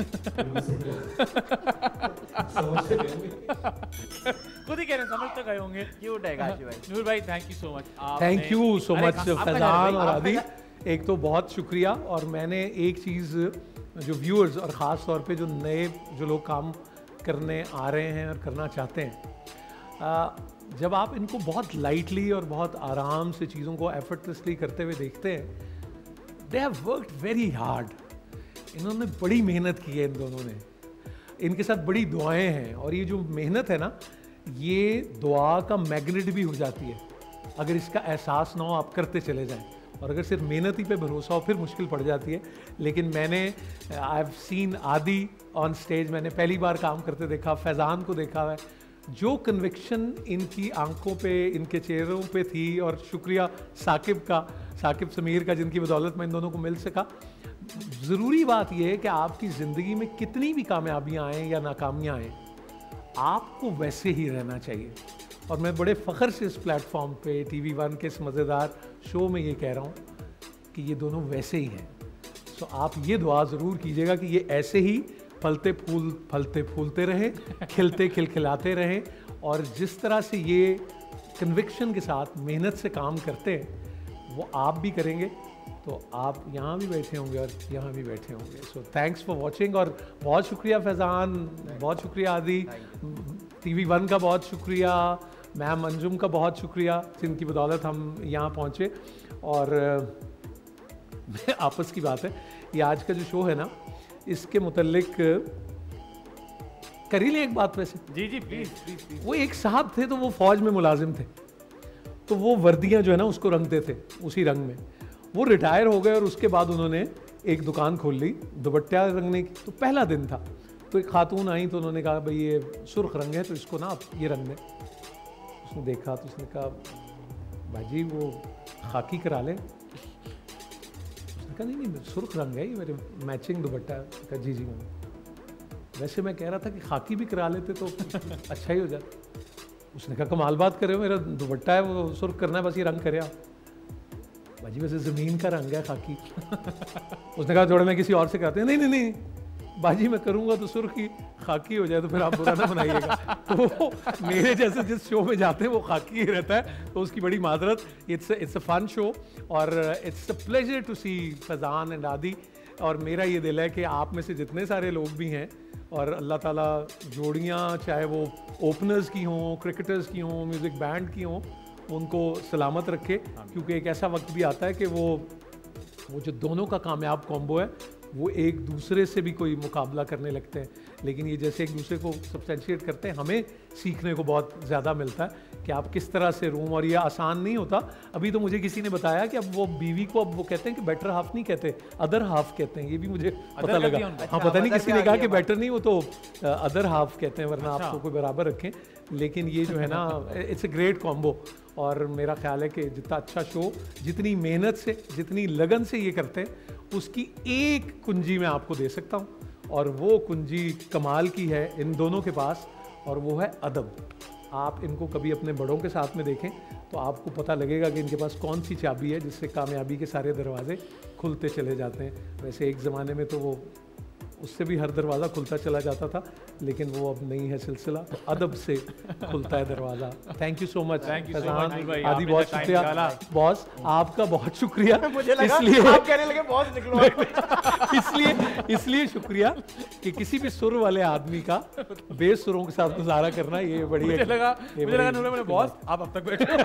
खुद ही कह रहे हैं, समझ तो गए होंगे। क्यूट है काशी भाई। नूर भाई thank you so much. Thank you so much Faizan और आदि, आपका एक तो बहुत शुक्रिया। और मैंने एक चीज़ जो व्यूअर्स और ख़ास तौर पे जो नए जो लोग काम करने आ रहे हैं और करना चाहते हैं, जब आप इनको बहुत लाइटली और बहुत आराम से चीज़ों को एफर्टलेसली करते हुए देखते हैं, they have worked very hard. इन्होंने बड़ी मेहनत की है, इन दोनों ने, इनके साथ बड़ी दुआएं हैं। और ये जो मेहनत है ना, ये दुआ का मैग्नेट भी हो जाती है। अगर इसका एहसास ना हो, आप करते चले जाएं, और अगर सिर्फ मेहनत ही पे भरोसा हो फिर मुश्किल पड़ जाती है। लेकिन मैंने I have seen Adi on stage, मैंने पहली बार काम करते देखा, फैज़ान को देखा है, जो कन्विक्शन इनकी आंखों पे, इनके चेहरों पे थी। और शुक्रिया साकिब का, साकिब समीर का, जिनकी बदौलत मैं इन दोनों को मिल सका। ज़रूरी बात यह है कि आपकी ज़िंदगी में कितनी भी कामयाबियाँ आएँ या नाकामियाँ आएँ, आपको वैसे ही रहना चाहिए। और मैं बड़े फ़ख्र से इस प्लेटफॉर्म पे TV1 के इस मज़ेदार शो में ये कह रहा हूँ कि ये दोनों वैसे ही हैं। सो आप ये दुआ ज़रूर कीजिएगा कि ये ऐसे ही फलते फूलते रहें, खिलते खिलखिलाते रहें। और जिस तरह से ये कन्विक्शन के साथ मेहनत से काम करते हैं, वो आप भी करेंगे तो आप यहाँ भी बैठे होंगे और यहाँ भी बैठे होंगे। So thanks for watching. और बहुत शुक्रिया फैज़ान, बहुत शुक्रिया आदि, TV1 का बहुत शुक्रिया, मैम अंजुम का बहुत शुक्रिया, जिनकी बदौलत हम यहाँ पहुँचे। और आपस की बात है, ये आज का जो शो है ना, इसके मुतल्लिक कर ही लें एक बात वैसे। जी जी प्लीज प्लीज प्लीज। वो एक साहब थे, तो वो फौज में मुलाजिम थे, तो वो वर्दियाँ जो है ना उसको रंगते थे उसी रंग में। वो रिटायर हो गए और उसके बाद उन्होंने एक दुकान खोल ली दुपट्टा रंगने की। तो पहला दिन था, तो एक खातून आई, तो उन्होंने कहा भाई ये सुर्ख रंग है, तो इसको ना आप ये रंग दें। उसने देखा तो उसने कहा भाजी वो खाकी करा लें। उसने कहा नहीं सुर्ख रंग है ये, मेरे मैचिंग दुपट्टा है। कहा जी मैम, वैसे मैं कह रहा था कि खाकी भी करा लेते तो अच्छा ही हो जाता। उसने कहा कमाल बात कर रहे हो, मेरा दुपट्टा है वो सुर्ख करना है, बस ये रंग करे आप। बाजी वैसे ज़मीन का रंग है खाकी। उसने कहा थोड़ा मैं किसी और से कराते हैं। नहीं बाजी मैं करूँगा तो सुर्खी खाकी हो जाए तो फिर आप बुरा ना बनाइएगा। तो मेरे जैसे जिस शो में जाते हैं वो खाकी ही रहता है, तो उसकी बड़ी माजरत। इट्स अ फन शो और it's a pleasure to see Faizan and Adi. और मेरा ये दिल है कि आप में से जितने सारे लोग भी हैं और अल्लाह ताला जोड़ियाँ चाहे वो ओपनर्स की हों, क्रिकेटर्स की हों, म्यूज़िक बैंड की हों, उनको सलामत रखे। क्योंकि एक ऐसा वक्त भी आता है कि वो जो दोनों का कामयाब कॉम्बो है वो एक दूसरे से भी कोई मुकाबला करने लगते हैं। लेकिन ये जैसे एक दूसरे को सब्सटेंशिएट करते हैं, हमें सीखने को बहुत ज़्यादा मिलता है कि आप किस तरह से रूम, और ये आसान नहीं होता। अभी तो मुझे किसी ने बताया कि अब वो बीवी को अब वो कहते हैं कि बेटर हाफ नहीं कहते, अदर हाफ कहते हैं। ये भी मुझे पता लगा। हाँ, पता नहीं किसी ने कहा कि बेटर नहीं, वो तो अदर हाफ कहते हैं, वरना आपको कोई बराबर रखें। लेकिन ये जो है ना, इट्स अ ग्रेट कॉम्बो। और मेरा ख्याल है कि जितना अच्छा शो, जितनी मेहनत से, जितनी लगन से ये करते हैं, उसकी एक कुंजी मैं आपको दे सकता हूँ, और वो कुंजी कमाल की है इन दोनों के पास, और वो है अदब। आप इनको कभी अपने बड़ों के साथ में देखें तो आपको पता लगेगा कि इनके पास कौन सी चाबी है जिससे कामयाबी के सारे दरवाजे खुलते चले जाते हैं। वैसे एक ज़माने में तो वो उससे भी हर दरवाज़ा खुलता चला जाता था, लेकिन वो अब नहीं है सिलसिला, तो अदब से खुलता है दरवाज़ा। Thank you so much Faizan, Adi बहुत शुक्रिया बॉस, आपका बहुत शुक्रिया। मुझे लगा इसलिए आप कहने लगे बॉस निकलो। इसलिए शुक्रिया कि किसी भी सुर वाले आदमी का बेसुरों के साथ गुजारा करना, ये बड़ी मुझे लगा नूर भाई बॉस आप अब तक बैठे।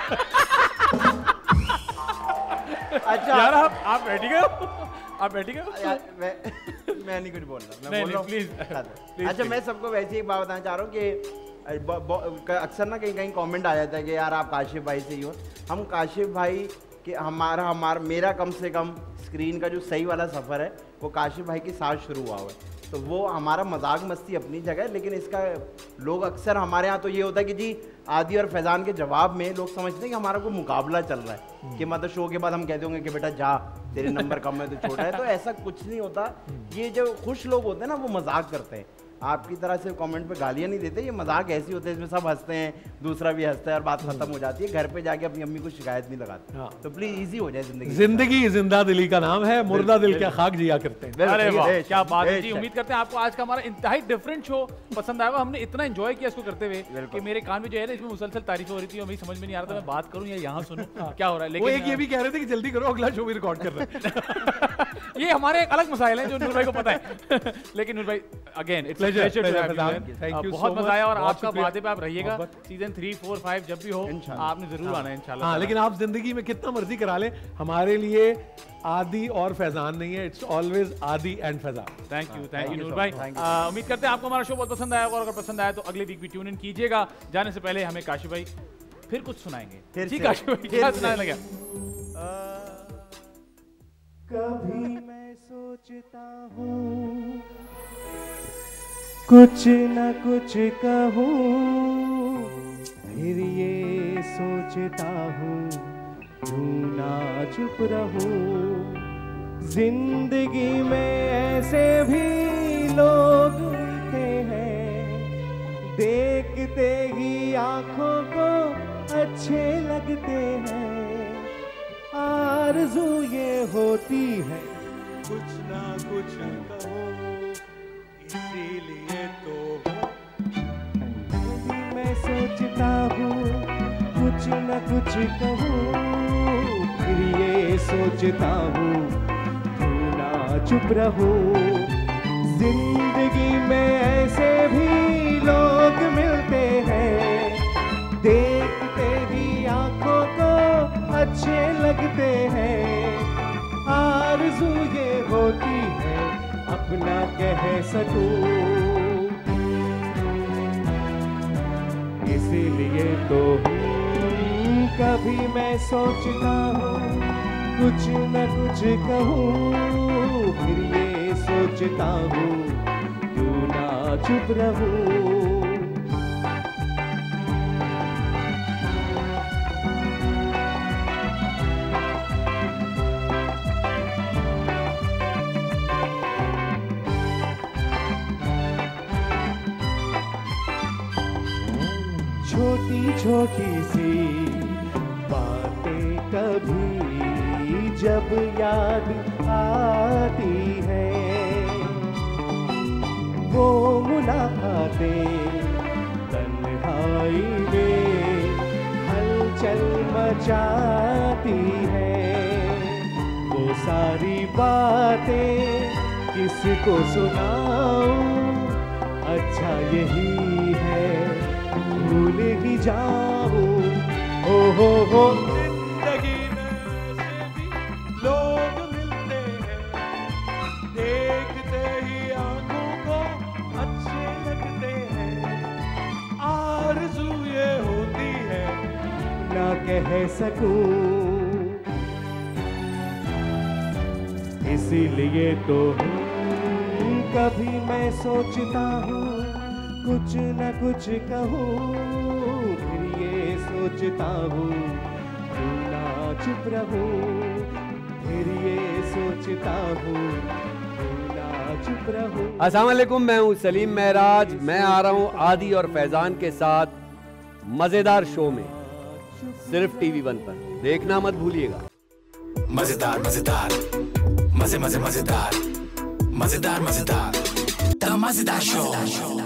अच्छा यार आप बैठ गए, आप बैठ गए। मैं नहीं कुछ बोल रहा, मैं नहीं, बोल रहा हूँ प्लीज। अच्छा, मैं सबको वैसे ही एक बात बताना चाह रहा हूँ कि अक्सर ना कहीं कमेंट आ जाता है कि यार आप काशिफ भाई से ही हो। हम काशिफ भाई के हमारा मेरा कम से कम स्क्रीन का जो सही वाला सफ़र है वो काशिफ भाई के साथ शुरू हुआ है। तो वो हमारा मजाक मस्ती अपनी जगह है, लेकिन इसका लोग अक्सर हमारे यहाँ तो ये होता है कि जी आदि और फैज़ान के जवाब में लोग समझते हैं कि हमारा कोई मुकाबला चल रहा है, कि मतलब शो के बाद हम कहते होंगे कि बेटा जा तेरे नंबर कम है तो छोटा है। तो ऐसा कुछ नहीं होता। ये जो खुश लोग होते हैं ना, वो मजाक करते हैं, आपकी तरह से कमेंट पे गालियाँ नहीं देते। ये मजाक ऐसी होते हैं, इसमें सब हंसते हैं, दूसरा भी हंसता है और बात खत्म हो जाती है। घर पे जाके अपनी अम्मी को शिकायत नहीं लगाते। हाँ। तो प्लीज इजी हो जाए जिंदगी। जिंदगी जिंदा दिली का नाम है, मुर्दा दिल क्या खाक जिया करते हैं। अरे वाह, क्या बात है जी। उम्मीद करते हैं आपको आज का हमारा इंतहाई डिफरेंट शो पसंद आएगा। हमने इतना एंजॉय किया इसको करते हुए कि मेरे कान में जो है ना, इसमें मुसलसल तारीफ हो रही थी और मुझे समझ में नहीं आ रहा था मैं बात करूं या यहाँ सुनूं क्या हो रहा है। वो लेकिन एक ये भी कह रहे थे कि जल्दी करो, अगला शो भी रिकॉर्ड कर रहे हैं। ये हमारे एक अलग मसाइल हैं जो नूर भाई को पता है। लेकिन नूर भाई again it's pleasure to have you. Thank you, बहुत मजा आया और बहुत आपका शुक्रिया। वादे पे आप रहिएगा। सीजन 3, 4, 5 जब भी हो आपने जरूर आना है इंशाल्लाह। हाँ, लेकिन आप जिंदगी में कितना मर्जी करा लें, हमारे लिए आदि और फैज़ान नहीं है, it's always Adi and Faizan. Thank you Noor भाई। उम्मीद करते हैं आपको हमारा शो बहुत पसंद आया, और अगर पसंद आया तो अगले वीक भी ट्यून इन कीजिएगा। जाने से पहले हमें काशिफ भाई फिर कुछ सुनाएंगे। जी काशिफ भाई, क्या सुनाने लगा? कभी मैं सोचता हूँ कुछ न कुछ कहूँ, फिर ये सोचता हूँ क्यों ना चुप रहूँ। जिंदगी में ऐसे भी लोग होते हैं, देखते ही आंखों को अच्छे लगते हैं। आरज़ू ये होती है कुछ ना कुछ कहो, इसीलिए तो मैं सोचता हूँ कुछ न कुछ कहूँ, फिर ये सोचता हूँ क्यों ना चुप रहूँ। जिंदगी में ऐसे भी लोग मिलते हैं, देखते ही आंखों को अच्छे लगते हैं। आरज़ू ये होती है अपना कह सकूं, इसीलिए तो कभी मैं सोचता हूँ कुछ न कुछ कहूँ, फिर ये सोचता हूँ क्यों ना चुप रहूँ। छोटी सी बातें कभी जब याद आती है, वो मुलाकातें तन्हाई में हलचल मचाती है, वो सारी बातें किसको सुनाऊं, अच्छा यही है भूल ही जाऊं। हो जिंदगी में ऐसे भी लोग मिलते हैं, देखते ही आंखों को अच्छे लगते हैं, आरज़ू ये होती है ना कह सकूं, इसीलिए तो कभी मैं सोचता हूँ कुछ न कुछ कहूँ, फिर ये सोचता हूँ क्यों ना चुप रहूँ, फिर ये सोचता हूँ क्यों ना चुप रहूँ। अस्सलाम वालेकुम, मैं हूँ सलीम महराज। मैं आ रहा हूँ आदि और फैजान के साथ मजेदार शो में, सिर्फ TV1 पर। देखना मत भूलिएगा। मजेदार मजेदार मजे मजे मजेदार मजेदार मजेदार द मजेदार शो।